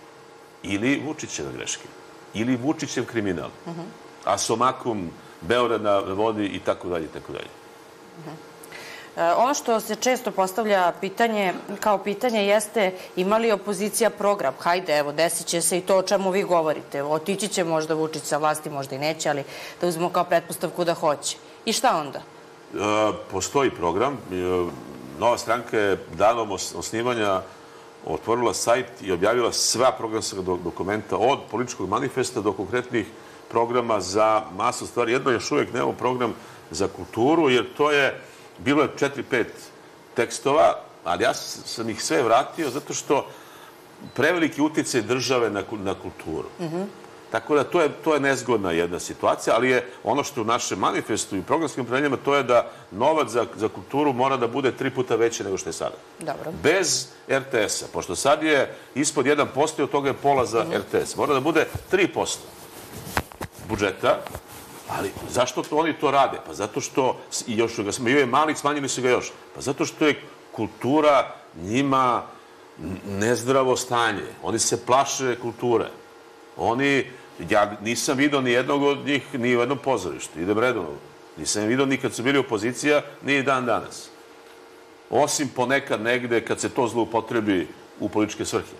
Speaker 2: Ili Vučićeve greške. Ili Vučićev kriminal. Asomakum, Beograd na vodi i tako dalje i tako dalje.
Speaker 1: Ono što se često postavlja pitanje, kao pitanje jeste ima li opozicija program? Hajde, evo, desit će se i to o čemu vi govorite. Otići će možda Vučić sa vlasti, možda i neće, ali da uzmemo kao pretpostavku da hoće. I šta onda?
Speaker 2: E, postoji program. Nova stranka je danom osnivanja otvorila sajt i objavila sva programska dokumenta od političkog manifesta do konkretnih programa za masu stvari. Jedno još uvijek nemamo program za kulturu, jer to je, bilo je četiri, pet tekstova, ali ja sam ih sve vratio zato što preveliki utjecaj države na, na kulturu. Mm-hmm. Tako da to je, to je nezgodna jedna situacija, ali je ono što u našem manifestu i programskim opredeljenjima, to je da novac za, za kulturu mora da bude tri puta veći nego što je sada.
Speaker 1: Dobro.
Speaker 2: Bez er te esa, pošto sad je ispod jedan posto i od toga je pola za mm-hmm. er te es. Mora da bude tri posto budžeta, ali zašto to oni to rade? Pa zato što, i još ga smo, i ovaj mali smanjili su ga još, pa zato što je kultura njima nezdravo stanje. Oni se plaše kulture. Oni, ja nisam vidio ni jednog od njih ni u jednom pozorištu, idem redovno. Nisam vidio ni kad su bili opozicija, ni dan danas. Osim ponekad negde kad se to zloupotrebi u političke svrhe.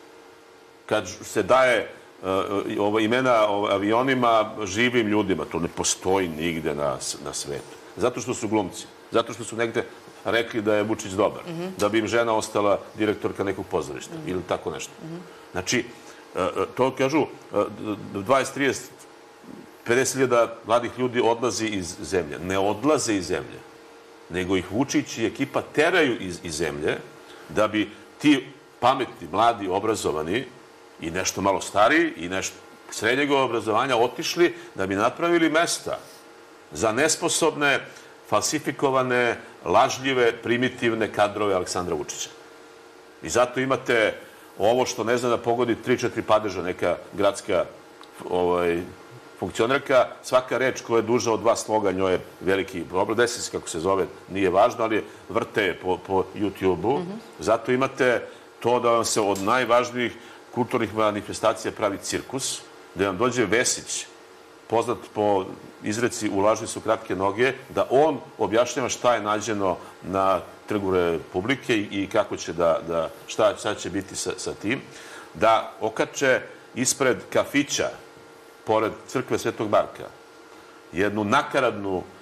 Speaker 2: Kad se daje uh, imena uh, avionima živim ljudima, to ne postoji nigde na, na svetu. Zato što su glumci. Zato što su negde rekli da je Vučić dobar. Mm-hmm. Da bi im žena ostala direktorka nekog pozorišta. Mm-hmm. Ili tako nešto. Mm-hmm. Znači, to kažu, dvadeset, trideset, pedeset hiljada mladih ljudi odlazi iz zemlje. Ne odlaze iz zemlje, nego ih Vučić i ekipa teraju iz, iz zemlje da bi ti pametni, mladi, obrazovani i nešto malo stariji i nešto srednjeg obrazovanja otišli da bi napravili mesta za nesposobne, falsifikovane, lažljive, primitivne kadrove Aleksandra Vučića. I zato imate ovo što ne zna da pogodi tri četiri padeža, neka gradska ovaj, funkcionerka, svaka reč koja je duža od dva sloga njoj je veliki problem. Desi se kako se zove, nije važno, ali vrte je po, po YouTube-u. Mm-hmm. Zato imate to da vam se od najvažnijih kulturnih manifestacija pravi cirkus, da vam dođe Vesić, poznat po izreci u laži su kratke noge, da on objašnjava šta je nađeno na Trgu Republike i kako će da, da šta, šta će biti sa, sa tim, da okače ispred kafića, pored crkve Svetog Marka, jednu nakaradnu uh,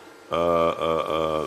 Speaker 2: uh,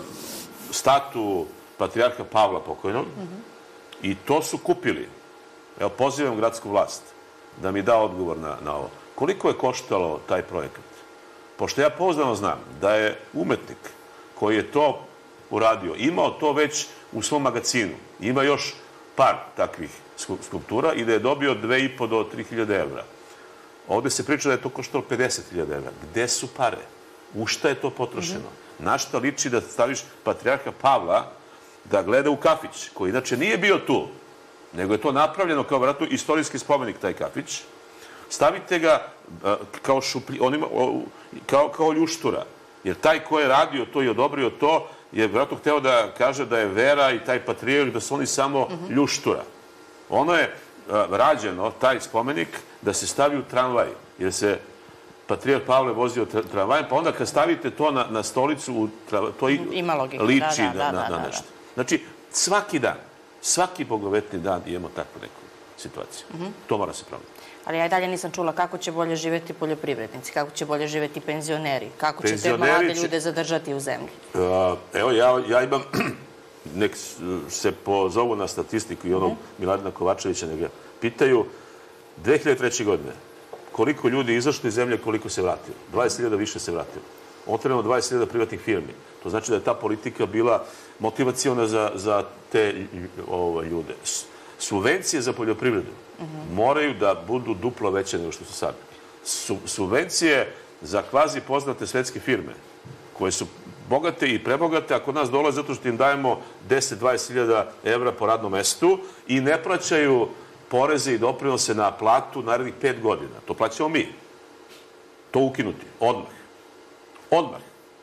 Speaker 2: statu patrijarha Pavla pokojnog, mm-hmm. i to su kupili. Evo, pozivam gradsku vlast da mi da odgovor na, na ovo. Koliko je koštalo taj projekat? Pošto ja pouzdano znam da je umetnik koji je to uradio, imao to već u svom magazinu, ima još par takvih skulptura i da je dobio dve i po do tri hiljade evra. Ovde se priča da je to koštalo pedeset hiljada evra. Gde su pare? U šta je to potrošeno? Mm-hmm. Na šta liči da staviš patrijarha Pavla da gleda u kafić, koji inače nije bio tu, nego je to napravljeno kao vratno istorijski spomenik, taj kafić. Stavite ga kao, šupli, onima, kao, kao ljuštura. Jer taj ko je radio to i odobrio to, je vjerojatno hteo da kaže da je vera i taj patrijarh, da su oni samo mm-hmm. ljuštura. Ono je a, rađeno, taj spomenik, da se stavi u tramvaj. Jer se patrijarh Pavle vozio tra, tramvajem, pa onda kad stavite to na, na stolicu, u tra, to i liči da, da, da, na, da, da, na nešto. Znači, svaki dan, svaki bogovetni dan imamo takvu neku situaciju. Mm-hmm. To mora se promeniti.
Speaker 1: Ali ja i dalje nisam čula kako će bolje živjeti poljoprivrednici, kako će bolje živjeti penzioneri, kako će te mlade ljude zadržati u zemlji. Uh,
Speaker 2: evo, ja, ja imam, nek se pozovu na statistiku i onog mm. Miladina Kovačevića, nek ga pitaju, dve hiljade treće. godine, koliko ljudi izašli iz zemlje, koliko se vratilo? dvadeset hiljada više se vratilo. Otvoreno dvadeset hiljada privatnih firmi. To znači da je ta politika bila motivaciona za, za te ove, ljude. Subvencije za poljoprivredu mm-hmm. moraju da budu duplo veće nego što su sad. Su, subvencije za kvazi poznate svetske firme, koje su bogate i prebogate, ako nas dolaze zato što im dajemo deset do dvadeset hiljada evra po radnom mestu i ne plaćaju poreze i doprinose na platu narednih pet godina. To plaćamo mi. To ukinuti. Odmah. Odmah.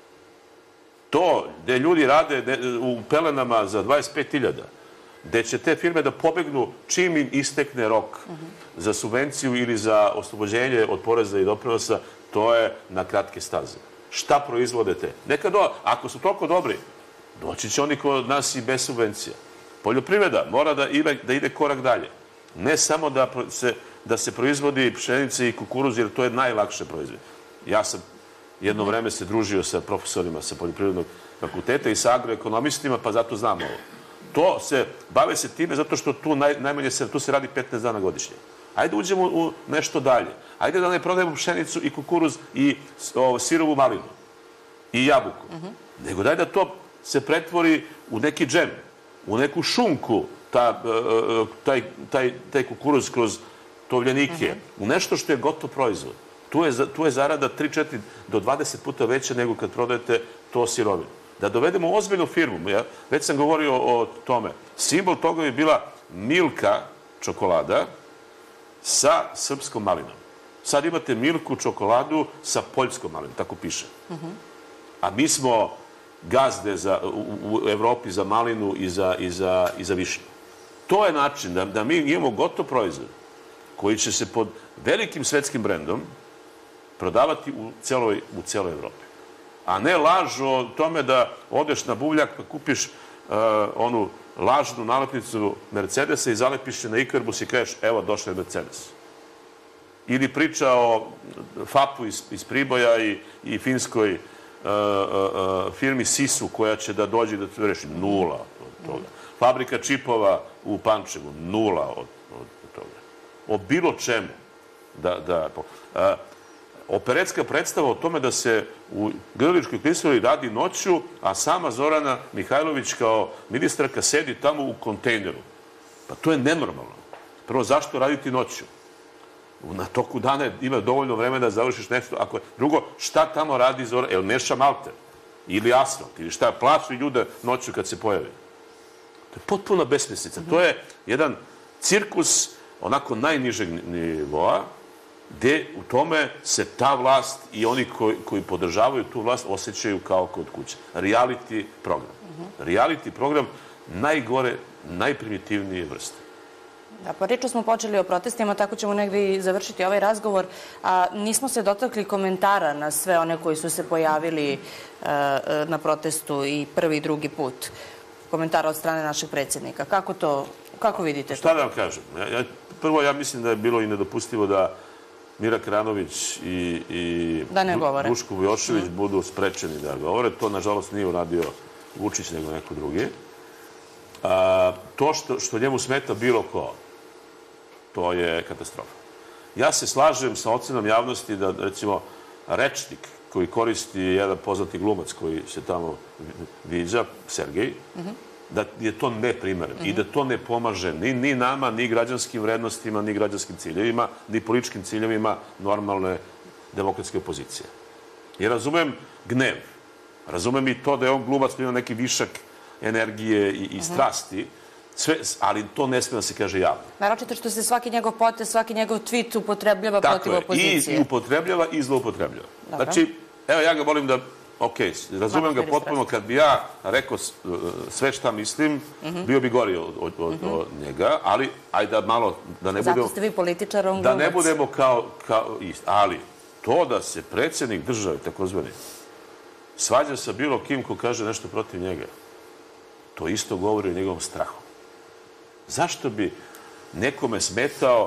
Speaker 2: To gde ljudi rade u pelenama za dvadeset pet hiljada, gde će te firme da pobegnu čim im istekne rok uh-huh. za subvenciju ili za oslobođenje od poreza i doprinosa, to je na kratke staze. Šta proizvode te? Neka do, ako su toliko dobri, doći će oni kod nas i bez subvencija. Poljoprivreda mora da, ima, da ide korak dalje. Ne samo da se, da se proizvodi pšenice i kukuruz, jer to je najlakše proizvod. Ja sam jedno vreme se družio sa profesorima sa poljoprivrednog fakulteta i sa agroekonomistima, pa zato znam ovo. To se, bave se time zato što tu naj, najmanje se, tu se radi petnaest dana godišnje. Ajde uđemo u nešto dalje. Ajde da ne prodajemo pšenicu i kukuruz i o, sirovu malinu i jabuku. Mm-hmm. Nego daj da to se pretvori u neki džem, u neku šunku, ta, taj, taj, taj kukuruz kroz tovljenike, mm-hmm. u nešto što je gotov proizvod. Tu je, tu je zarada tri četiri do dvadeset puta veća nego kad prodajete to sirovinu. Da dovedemo ozbiljnu firmu, ja već sam govorio o tome, simbol toga je bila Milka čokolada sa srpskom malinom. Sad imate Milku čokoladu sa poljskom malinom, tako piše. Mm-hmm. A mi smo gazde za, u, u Evropi za malinu i za, i za, i za višnju. To je način da, da mi imamo gotov proizvod koji će se pod velikim svetskim brendom prodavati u celoj, u celoj Evropi. A ne laž o tome da odeš na buvljak pa kupiš uh, onu lažnu nalepnicu Mercedesa i zalepiš je na Ikarbus i kažeš evo došao je Mercedes. Ili priča o fapu iz, iz Priboja i, i finskoj uh, uh, firmi Sisu koja će da dođe da to reši. Nula od toga. Fabrika čipova u Pančevu. Nula od, od toga. O bilo čemu. Da, da, uh, operetska predstava o tome da se u Grličkoj klisuri radi noću, a sama Zorana Mihajlović kao ministarka sedi tamo u kontejneru. Pa to je nenormalno. Prvo, zašto raditi noću? Na toku dana ima dovoljno vremena da završiš nešto. Ako je... Drugo, šta tamo radi Zorana? Evo, meša malter ili asfalt ili šta? Plaću ljude noću kad se pojavi. To je potpuna besmislica. To je jedan cirkus onako najnižeg nivoa, gde u tome se ta vlast i oni koji, koji podržavaju tu vlast osjećaju kao kod kuće. Reality program. Uh-huh. Reality program najgore, najprimitivnije vrste.
Speaker 1: Da, pa priču smo počeli o protestima, tako ćemo negdje i završiti ovaj razgovor. A nismo se dotakli komentara na sve one koji su se pojavili uh, na protestu i prvi i drugi put. Komentara od strane našeg predsjednika. Kako to, kako vidite to?
Speaker 2: Šta da vam kažem? Ja, ja, prvo, ja mislim da je bilo i nedopustivo da Mira Kranović i, i Duško Vujošević mm. budu sprečeni da govore. To, nažalost, nije uradio Vučić nego neko drugi. A, to što, što njemu smeta bilo ko, to je katastrofa. Ja se slažem sa ocenom javnosti da, recimo, rečnik koji koristi jedan poznati glumac koji se tamo viđa, Sergej, mm-hmm. da je to neprimereno mm-hmm. i da to ne pomaže ni, ni nama, ni građanskim vrednostima, ni građanskim ciljevima, ni političkim ciljevima normalne demokratske opozicije. I razumem gnev. Razumem i to da je on glumac koji ima neki višak energije i, i strasti, sve, ali to ne smije da se kaže javno.
Speaker 1: Naročito što se svaki njegov potez, svaki njegov tweet upotrebljava
Speaker 2: tako
Speaker 1: protiv
Speaker 2: je.
Speaker 1: opozicije.
Speaker 2: I upotrebljava i zloupotrebljava. Dobro. Znači, evo ja ga volim da, ok, razumem ga potpuno, kad bi ja rekao sve šta mislim, mm-hmm. bio bi gori od, od, od, mm-hmm. od njega, ali ajde da malo, da ne
Speaker 1: Zato
Speaker 2: budemo...
Speaker 1: ste vi političar, on
Speaker 2: Da ne budemo kao, kao isti. Ali to da se predsjednik države, takozvani, svađa sa bilo kim ko kaže nešto protiv njega, to isto govori o njegovom strahu. Zašto bi nekome smetao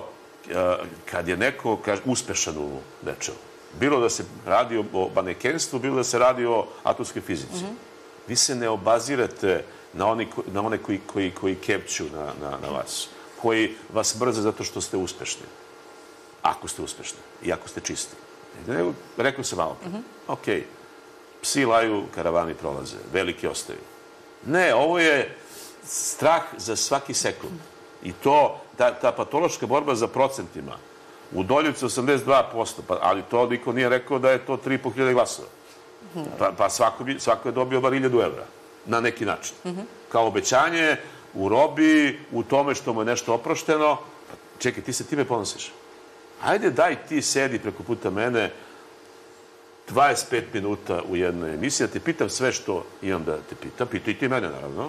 Speaker 2: kad je neko kaže, uspešan u nečemu? Bilo da se radi o manekenstvu, bilo da se radi o atomskoj fizici. Mm-hmm. Vi se ne obazirate na, oni, na one koji, koji, koji kepću na, na, na vas, koji vas mrze zato što ste uspešni. Ako ste uspešni i ako ste čisti. Rekao sam malo. Mm-hmm. Ok, psi laju, karavani prolaze, veliki ostaju. Ne, ovo je strah za svaki sekund. I to, ta, ta patološka borba za procentima, u Doljevcu osamdeset dva posto, pa, ali to niko nije rekao da je to tri i po hiljade glasova. Pa, pa svako, bi, svako je dobio bar hiljadu evra, na neki način. Mm-hmm. Kao obećanje, u robi, u tome što mu je nešto oprošteno. Pa, čekaj, ti se time ponosiš. Ajde, daj ti sedi preko puta mene dvadeset pet minuta u jednoj emisiji, da te pitam sve što imam da te pitam. Pitaj ti mene, naravno.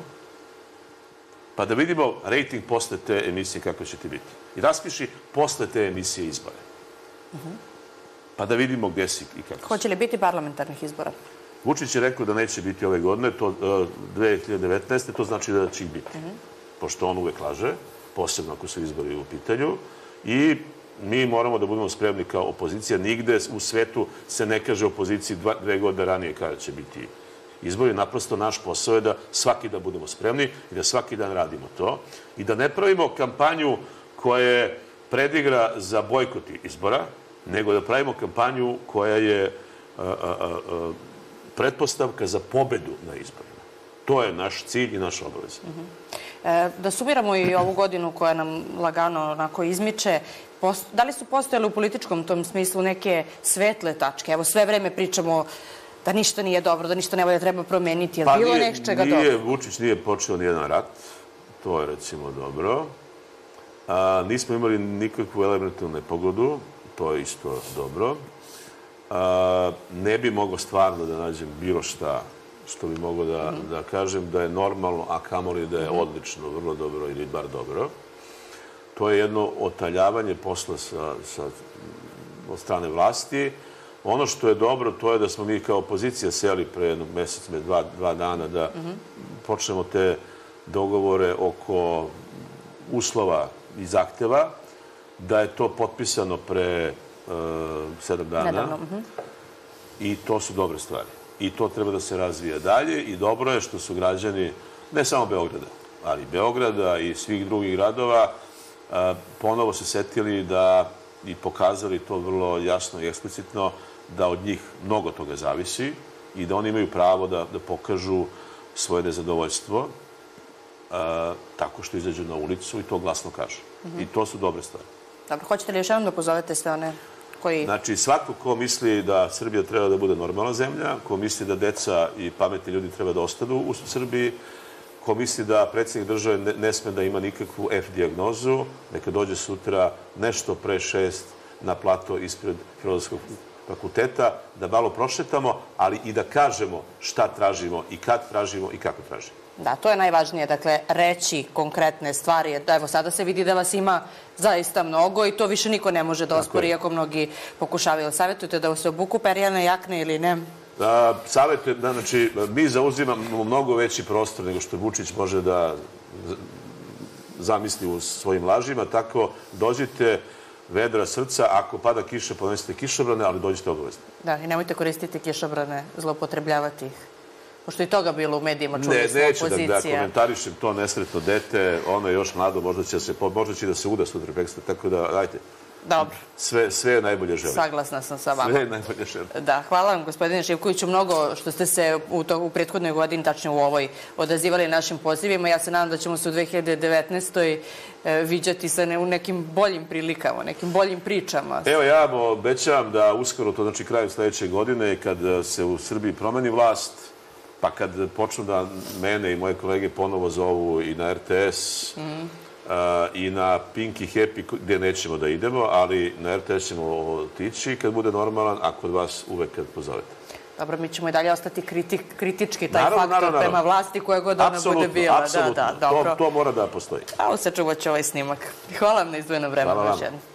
Speaker 2: Pa da vidimo rejting posle te emisije kako će ti biti. I raspiši posle te emisije izbore. Uh-huh. Pa da vidimo gdje si i kako si.
Speaker 1: Hoće li biti parlamentarnih izbora?
Speaker 2: Vučić je rekao da neće biti ove godine, to uh, dve hiljade devetnaeste. To znači da će ih biti. Uh-huh. Pošto on uvek laže, posebno ako su izbori u pitanju. I mi moramo da budemo spremni kao opozicija. Nigde u svetu se ne kaže opoziciji dva, dve godine ranije kada će biti izbori. Naprosto naš posao je da svaki dan budemo spremni i da svaki dan radimo to i da ne pravimo kampanju koja je predigra za bojkot izbora, nego da pravimo kampanju koja je a, a, a, pretpostavka za pobedu na izborima. To je naš cilj i naša obaveza.
Speaker 1: E, da sumiramo i ovu godinu koja nam lagano onako izmiče, da li su postojale u političkom tom smislu neke svetle tačke? Evo, sve vreme pričamo da ništa nije dobro, da ništa ne valja, treba promeniti. Je li bilo nečega dobro?
Speaker 2: Vučić nije počeo nijedan rat. To je, recimo, dobro. A, nismo imali nikakvu elementarnu nepogodu. To je isto dobro. A, ne bi mogao stvarno da nađem bilo šta što bi mogao da, da kažem da je normalno, a kamoli da je odlično, vrlo dobro ili bar dobro. To je jedno otaljavanje posla sa, sa, od strane vlasti. Ono što je dobro, to je da smo mi kao opozicija seli pre jednog meseca, dva, dva dana, da počnemo te dogovore oko uslova i zahteva, da je to potpisano pre uh, sedam dana.
Speaker 1: Nedavno.
Speaker 2: I to su dobre stvari. I to treba da se razvija dalje i dobro je što su građani, ne samo Beograda, ali i Beograda i svih drugih gradova, ponovo se setili da i pokazali to vrlo jasno i eksplicitno da od njih mnogo toga zavisi i da oni imaju pravo da, da pokažu svoje nezadovoljstvo a, tako što izađu na ulicu i to glasno kažu. Mm-hmm. I to su dobre stvari.
Speaker 1: Dobro, hoćete li još jednom da pozovete sve one koji...
Speaker 2: Znači, svako ko misli da Srbija treba da bude normalna zemlja, ko misli da deca i pametni ljudi treba da ostanu u Srbiji, ko misli da predsjednik države ne, ne sme da ima nikakvu F dijagnozu, neka dođe sutra nešto pre šest na plato ispred Filozofskog fakulteta, da malo prošetamo, ali i da kažemo šta tražimo i kad tražimo i kako tražimo.
Speaker 1: Da, to je najvažnije, dakle, reći konkretne stvari. Evo, sada se vidi da vas ima zaista mnogo i to više niko ne može da ospori, iako mnogi pokušavaju. Savjetujete da se obuku perjane jakne ili ne?
Speaker 2: Da, savjetujem, da, znači, mi zauzimamo mnogo veći prostor nego što Vučić može da zamisli u svojim lažima, tako dođite vedra srca, ako pada kiša, ponesite kišobrane, ali dođite obavezno.
Speaker 1: Da, i nemojte koristiti kišobrane, zloupotrebljavati ih. Pošto i toga bilo u medijima, čuli
Speaker 2: ne,
Speaker 1: smo
Speaker 2: neću
Speaker 1: opozicija.
Speaker 2: Da, da komentarišem to nesretno dete, ono je još mlado, možda će, se, možda će da se uda sutra preksutra, tako da, dajte.
Speaker 1: Dobro.
Speaker 2: Sve, sve je najbolje želim.
Speaker 1: Saglasna sam sa vama.
Speaker 2: Sve je najbolje želim.
Speaker 1: Da, hvala vam, gospodine Živkoviću, mnogo što ste se u, to, u prethodnoj godini, tačnije u ovoj, odazivali našim pozivima. Ja se nadam da ćemo se u dve hiljade devetnaestoj E, viđati sa ne, u nekim boljim prilikama, nekim boljim pričama.
Speaker 2: Evo, ja vam obećavam da uskoro, to znači krajem sledeće godine, kad se u Srbiji promeni vlast, pa kad počnu da mene i moje kolege ponovo zovu i na R T S, mm. Uh, i na Pink i Happy, gdje nećemo da idemo, ali na R T S ćemo otići kad bude normalan, a kod vas uvek kad pozovete.
Speaker 1: Dobro, mi ćemo i dalje ostati kritik, kritički, taj
Speaker 2: naravno,
Speaker 1: faktor
Speaker 2: naravno,
Speaker 1: prema vlasti koja god ona bude bila.
Speaker 2: Apsolutno,
Speaker 1: da, da, dobro.
Speaker 2: To, to mora da postoji.
Speaker 1: A sačuvat ću ovaj snimak. Hvala vam na izdvojenom vremenu.
Speaker 2: Hvala vam.